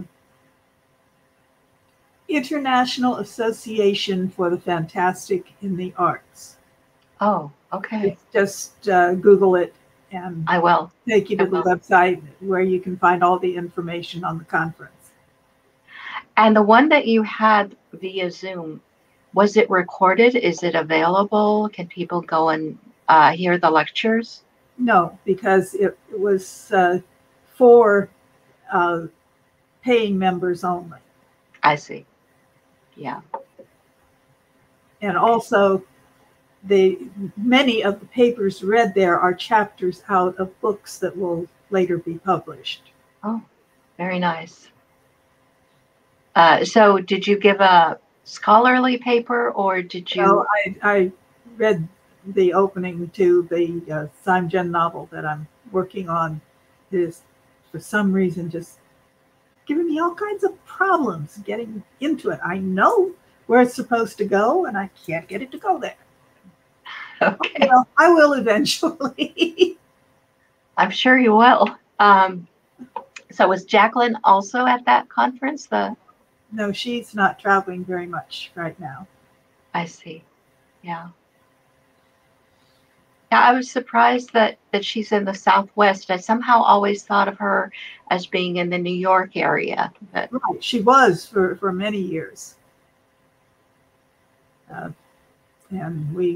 International Association for the Fantastic in the Arts.
Oh, okay.
Just Google it, and
I will
take you to the website where you can find all the information on the conference.
And the one that you had via Zoom, was it recorded? Is it available? Can people go and hear the lectures?
No, because it was for paying members only.
I see. Yeah.
And also, many of the papers read there are chapters out of books that will later be published.
Oh, very nice. So did you give a scholarly paper, or did you?
No, I read the opening to the Sime Gen novel that I'm working on. It is, for some reason, just giving me all kinds of problems getting into it. I know where it's supposed to go, and I can't get it to go there.
Okay.
Well, I will eventually.
I'm sure you will. So was Jacqueline also at that conference?
No, she's not traveling very much right now.
I see. Yeah. Yeah, I was surprised that she's in the Southwest. I somehow always thought of her as being in the New York area. But
right, she was for many years. And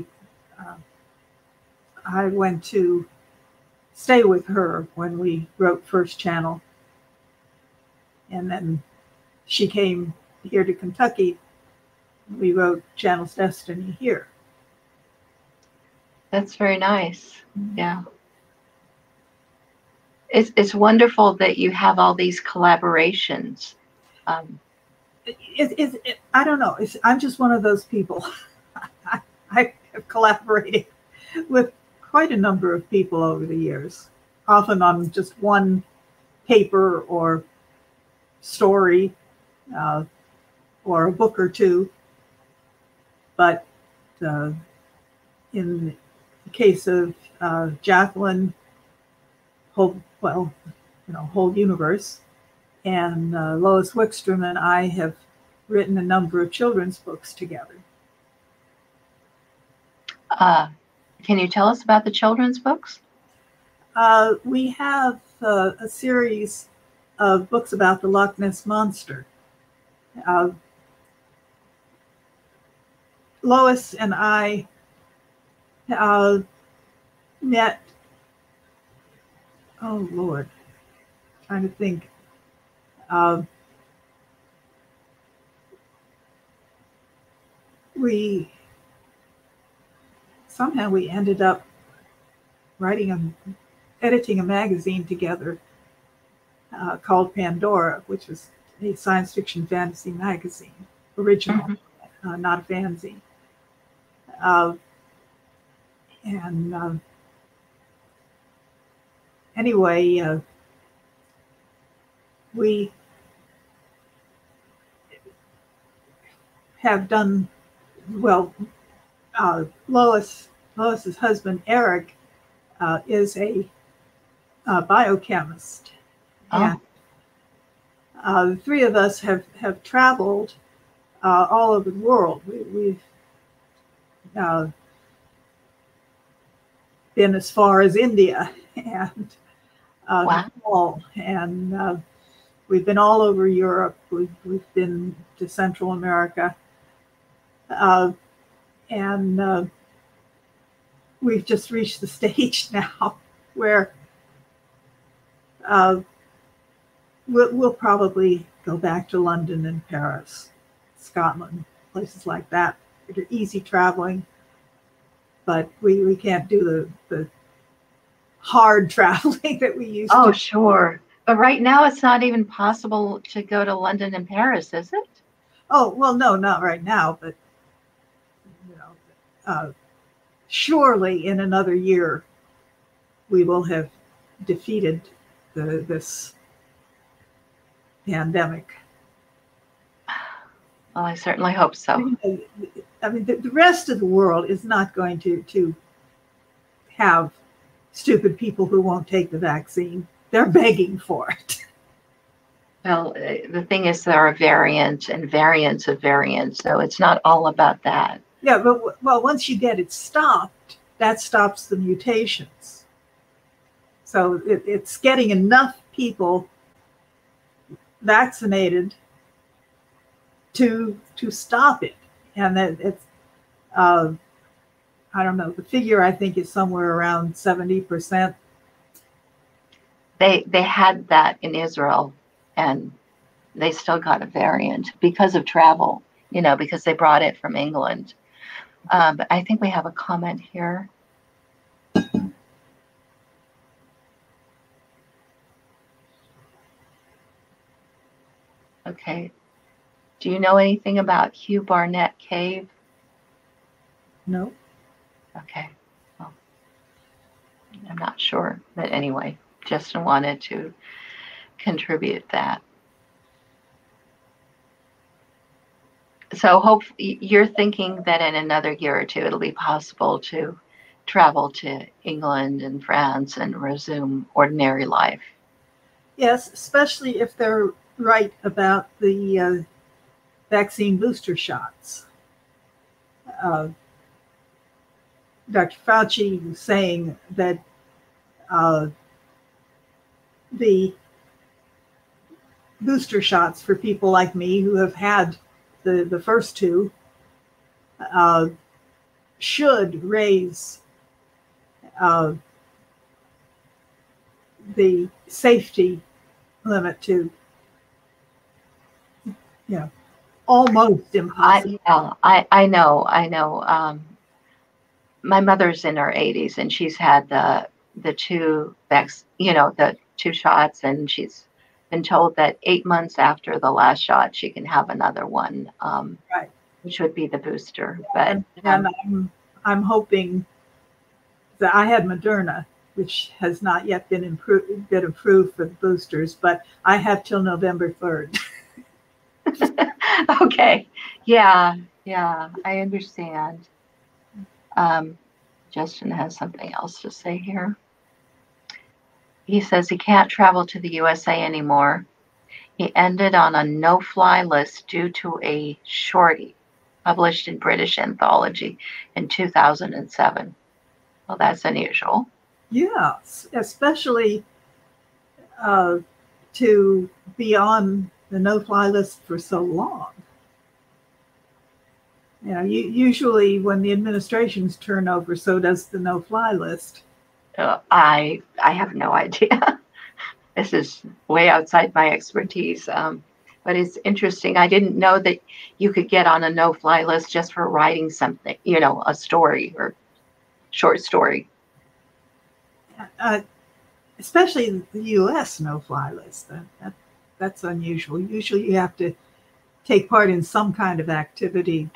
I went to stay with her when we wrote First Channel. And then she came here to Kentucky. We wrote Channel's Destiny here.
that's very nice. Yeah. It's wonderful that you have all these collaborations.
I don't know. I'm just one of those people. I have collaborated with quite a number of people over the years, often on just one paper or story or a book or two. But in the case of Jacqueline, whole universe, and Lois Wickstrom and I have written a number of children's books together.
Can you tell us about the children's books?
We have a series of books about the Loch Ness Monster. Lois and I met, oh Lord, trying to think. We ended up editing a magazine together called Pandora, which was a science fiction fantasy magazine, original, not a fanzine. Anyway, we have done well. Lois's husband Eric is a biochemist, and the three of us have traveled all over the world. We've been as far as India and Nepal, and we've been all over Europe. We've been to Central America, and we've just reached the stage now where we'll probably go back to London and Paris, Scotland, places like that. They're easy traveling, but we can't do the hard traveling that we used to.
Oh, sure. But right now it's not even possible to go to London and Paris, is it?
Oh, well, no, not right now, but surely in another year we will have defeated this pandemic.
Well, I certainly hope so.
I mean, the rest of the world is not going to have stupid people who won't take the vaccine. They're begging for it.
Well, the thing is there are variants and variants of variants, so it's not all about that.
Yeah, but once you get it stopped, that stops the mutations. So it's getting enough people vaccinated to stop it, and that it's I don't know, the figure I think is somewhere around 70%.
They had that in Israel, and they still got a variant because of travel, because they brought it from England. But I think we have a comment here. Okay. Do you know anything about Hugh Barnett Cave?
No.
Okay. Well, I'm not sure. But anyway, Justin wanted to contribute that. So you're thinking that in another year or two, it'll be possible to travel to England and France and resume ordinary life.
Yes, especially if they're right about the vaccine booster shots. Dr. Fauci was saying that the booster shots for people like me who have had the first two should raise the safety limit to, almost impossible.
I know. My mother's in her 80s, and she's had the two the 2 shots, and she's been told that 8 months after the last shot, she can have another one,
Right.
which would be the booster. But
and I'm hoping that I had Moderna, which has not yet been approved for the boosters, but I have till November 3rd.
okay. Yeah, I understand. Justin has something else to say here. He says he can't travel to the USA anymore. He ended on a no-fly list due to a shorty published in British Anthology in 2007. Well, that's unusual.
Yeah, especially to be on the no-fly list for so long. You know, usually when the administrations turn over, so does the no-fly list.
I have no idea. This is way outside my expertise. But it's interesting. I didn't know that you could get on a no-fly list just for writing something, you know, a story or short story.
Especially the U.S. no-fly list. That's unusual. Usually you have to take part in some kind of activity.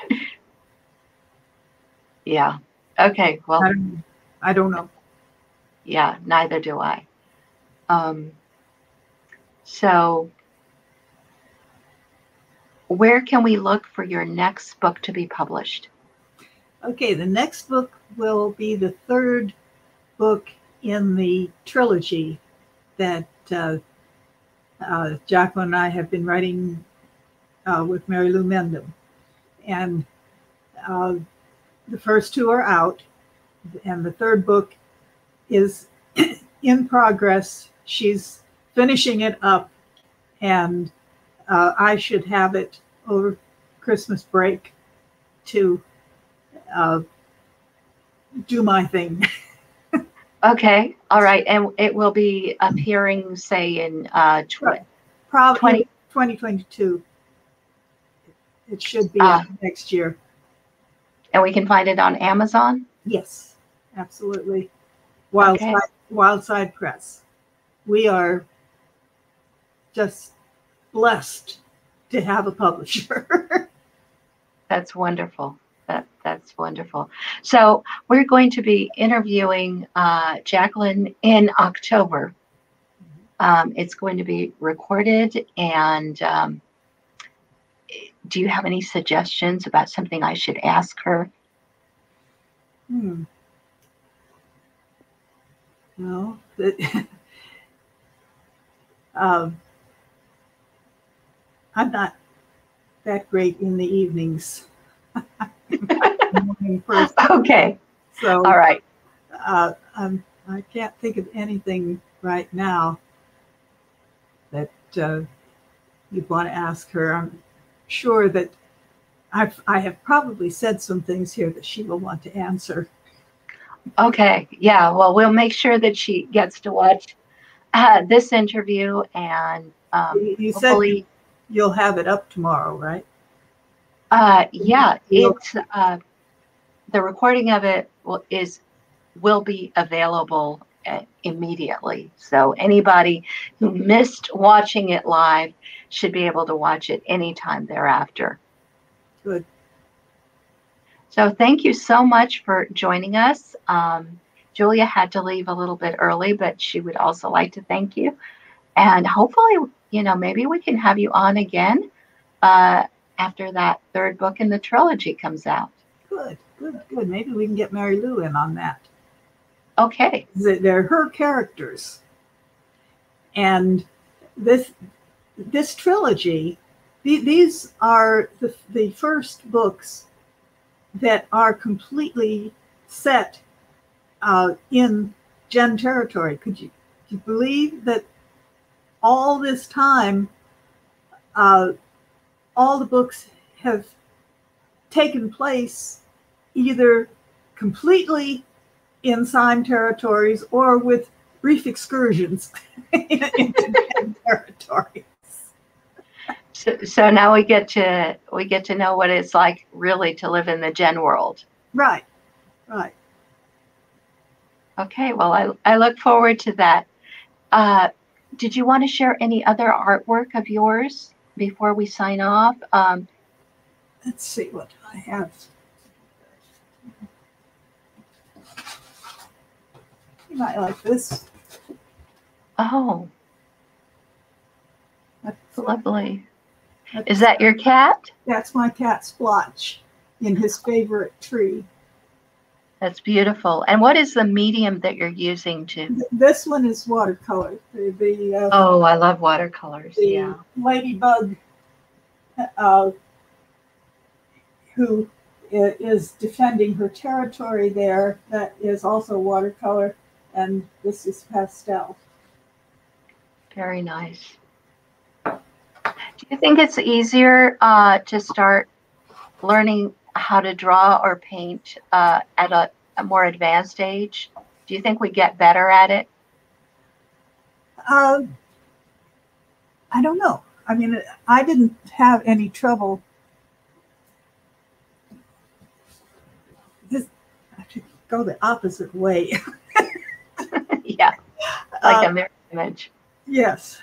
Yeah. Okay. Well,
I don't know.
Yeah, neither do I. So where can we look for your next book to be published?
Okay, the next book will be the 3rd book in the trilogy that Jacqueline and I have been writing with Mary Lou Mendham. And the first 2 are out, and the 3rd book is in progress. She's finishing it up, and I should have it over Christmas break to do my thing.
Okay. All right. And it will be appearing, say, in
2022. It should be next year.
And we can find it on Amazon?
Yes, absolutely. Wildside Press. We are just blessed to have a publisher.
That's wonderful. That's wonderful. So we're going to be interviewing Jacqueline in October. It's going to be recorded. And do you have any suggestions about something I should ask her?
No. I'm not that great in the evenings.
Okay.
So,
all right.
I can't think of anything right now that you'd want to ask her. I'm sure that I have probably said some things here that she will want to answer.
Okay. Yeah. Well, we'll make sure that she gets to watch this interview, and
you
hopefully
said you'll have it up tomorrow, right?
Yeah. It's the recording of it will be available immediately. So anybody who missed watching it live should be able to watch it anytime thereafter.
Good.
So thank you so much for joining us. Julia had to leave a little bit early, but she would also like to thank you. And hopefully, you know, maybe we can have you on again after that 3rd book in the trilogy comes out.
Good. Maybe we can get Mary Lou in on that.
Okay.
They're her characters. And this trilogy, these are the first books that are completely set in Gen territory. Could you believe that all this time, all the books have taken place either completely in Sime territories or with brief excursions into Gen territories.
So now we get to know what it's like really to live in the Gen world.
Right.
Okay, well, I look forward to that. did you want to share any other artwork of yours before we sign off?
Let's see what I have. You might like this.
Oh,
That's
lovely. Is that your cat?
That's my cat Splotch in his favorite tree.
That's beautiful. And what is the medium that you're using to?
This one is watercolor.
Oh, I love watercolors. Yeah.
Ladybug who is defending her territory there, that is also watercolor, and this is pastel.
Very nice. Do you think it's easier to start learning how to draw or paint at a more advanced age? Do you think we get better at it?
I don't know. I mean, I didn't have any trouble. I should go the opposite way.
Yeah, like a mirror image.
Yes.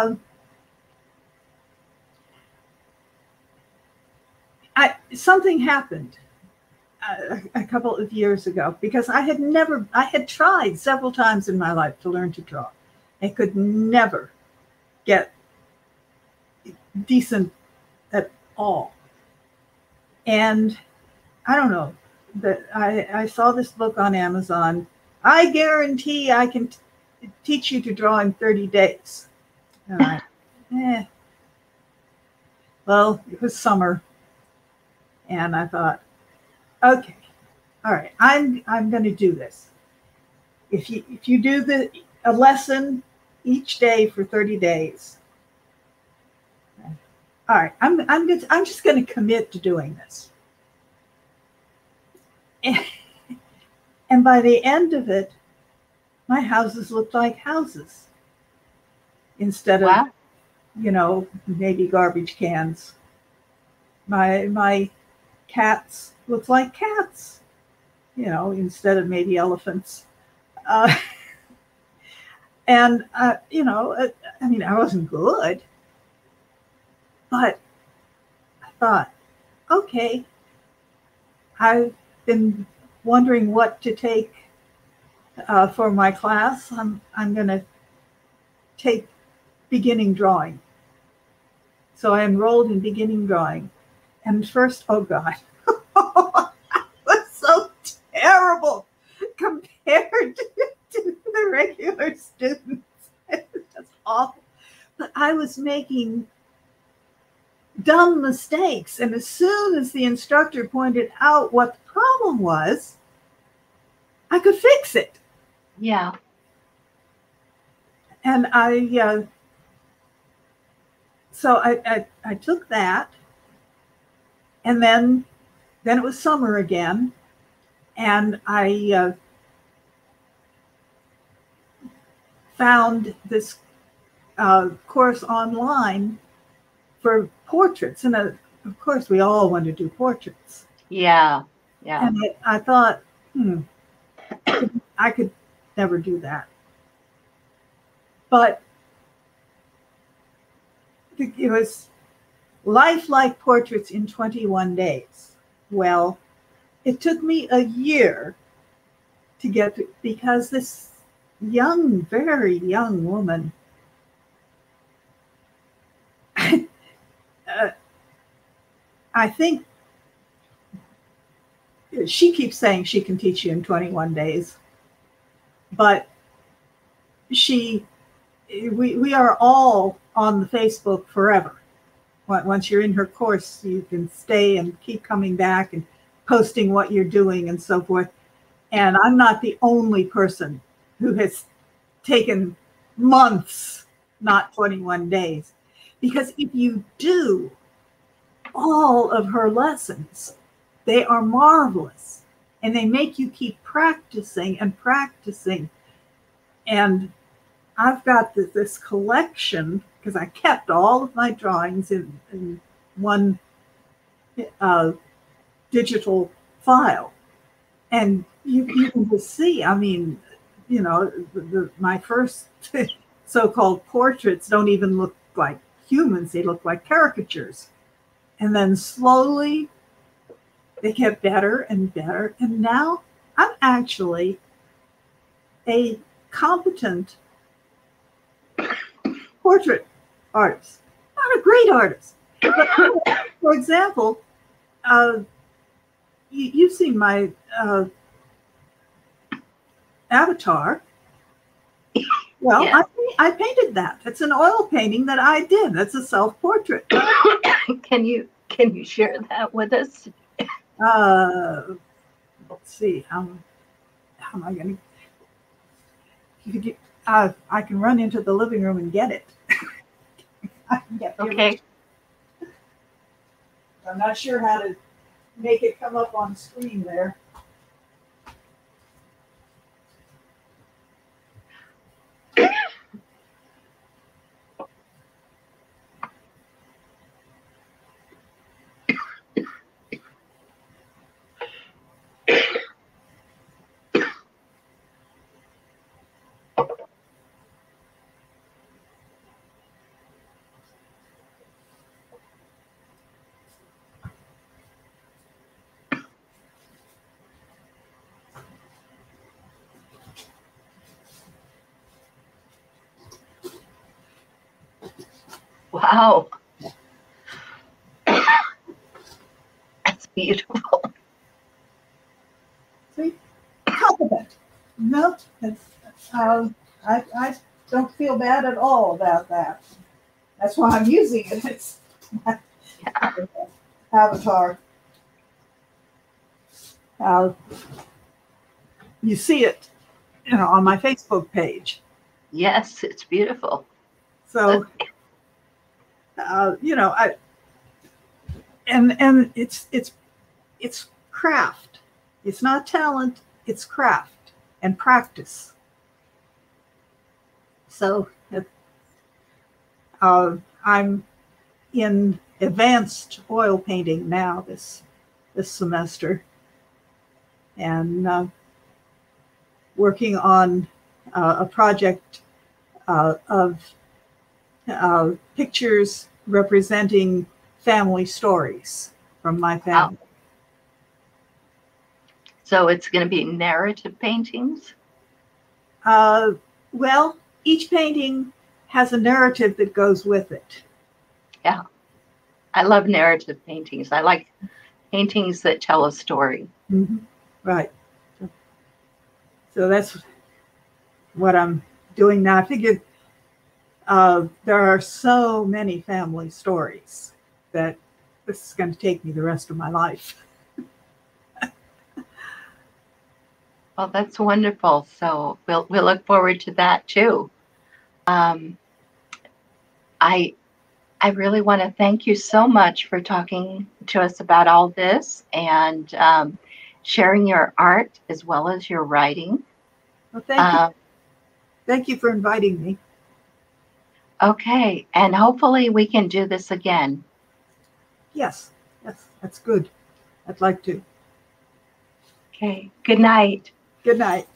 Something happened a couple of years ago, because I had tried several times in my life to learn to draw. I could never get decent at all. And I don't know, that I saw this book on Amazon. I guarantee I can teach you to draw in 30 days. And well, it was summer, and I thought, okay, all right, I'm going to do this. If you do a lesson each day for 30 days, all right, I'm just going to commit to doing this. And by the end of it, my houses looked like houses instead of, maybe garbage cans. My cats looked like cats, instead of maybe elephants. And I wasn't good, but I thought, okay, I've been wondering what to take for my class. I'm going to take beginning drawing. So I enrolled in beginning drawing. And first, oh God, I was so terrible compared to the regular students. It was just awful. But I was making dumb mistakes. And as soon as the instructor pointed out what the problem was, I could fix it.
Yeah.
And so I took that, and then it was summer again, and I found this course online for portraits, and of course we all want to do portraits.
Yeah, yeah.
And I thought, I could never do that. But it was lifelike portraits in 21 days. Well, it took me a year to get to, because this very young woman, I think she keeps saying she can teach you in 21 days, but we are all on the Facebook forever. Once you're in her course, you can stay and keep coming back and posting what you're doing and so forth. And I'm not the only person who has taken months, not 21 days. Because if you do all of her lessons, they are marvelous. And they make you keep practicing and practicing. And I've got this collection, because I kept all of my drawings in one digital file. And you can just see, I mean, my first so-called portraits don't even look like humans. They look like caricatures. And then slowly they get better and better. And now I'm actually a competent portrait artist, not a great artist. But for example, you've seen my avatar. Well,
Yeah.
I painted that. It's an oil painting that I did. That's a self-portrait.
Can you share that with us?
Let's see. How am I going to? I can run into the living room and get it. I can get
Okay.
I'm not sure how to make it come up on screen there.
Wow. That's beautiful.
See, compliment. No, I don't feel bad at all about that. That's why I'm using it. It's my avatar. You see it, on my Facebook page.
Yes, it's beautiful.
So, and it's craft. It's not talent. It's craft and practice. So, I'm in advanced oil painting now this semester, and working on a project of pictures representing family stories from my family.
Wow. So it's going to be narrative paintings?
Well, each painting has a narrative that goes with it.
Yeah. I love narrative paintings. I like paintings that tell a story.
Mm-hmm. Right. So that's what I'm doing now. I figured there are so many family stories that this is going to take me the rest of my life.
Well, that's wonderful. So we'll look forward to that too. I really want to thank you so much for talking to us about all this and sharing your art as well as your writing.
Well, thank you. Thank you for inviting me.
Okay, and hopefully we can do this again.
Yes, that's good. I'd like to.
Okay, good night.
Good night.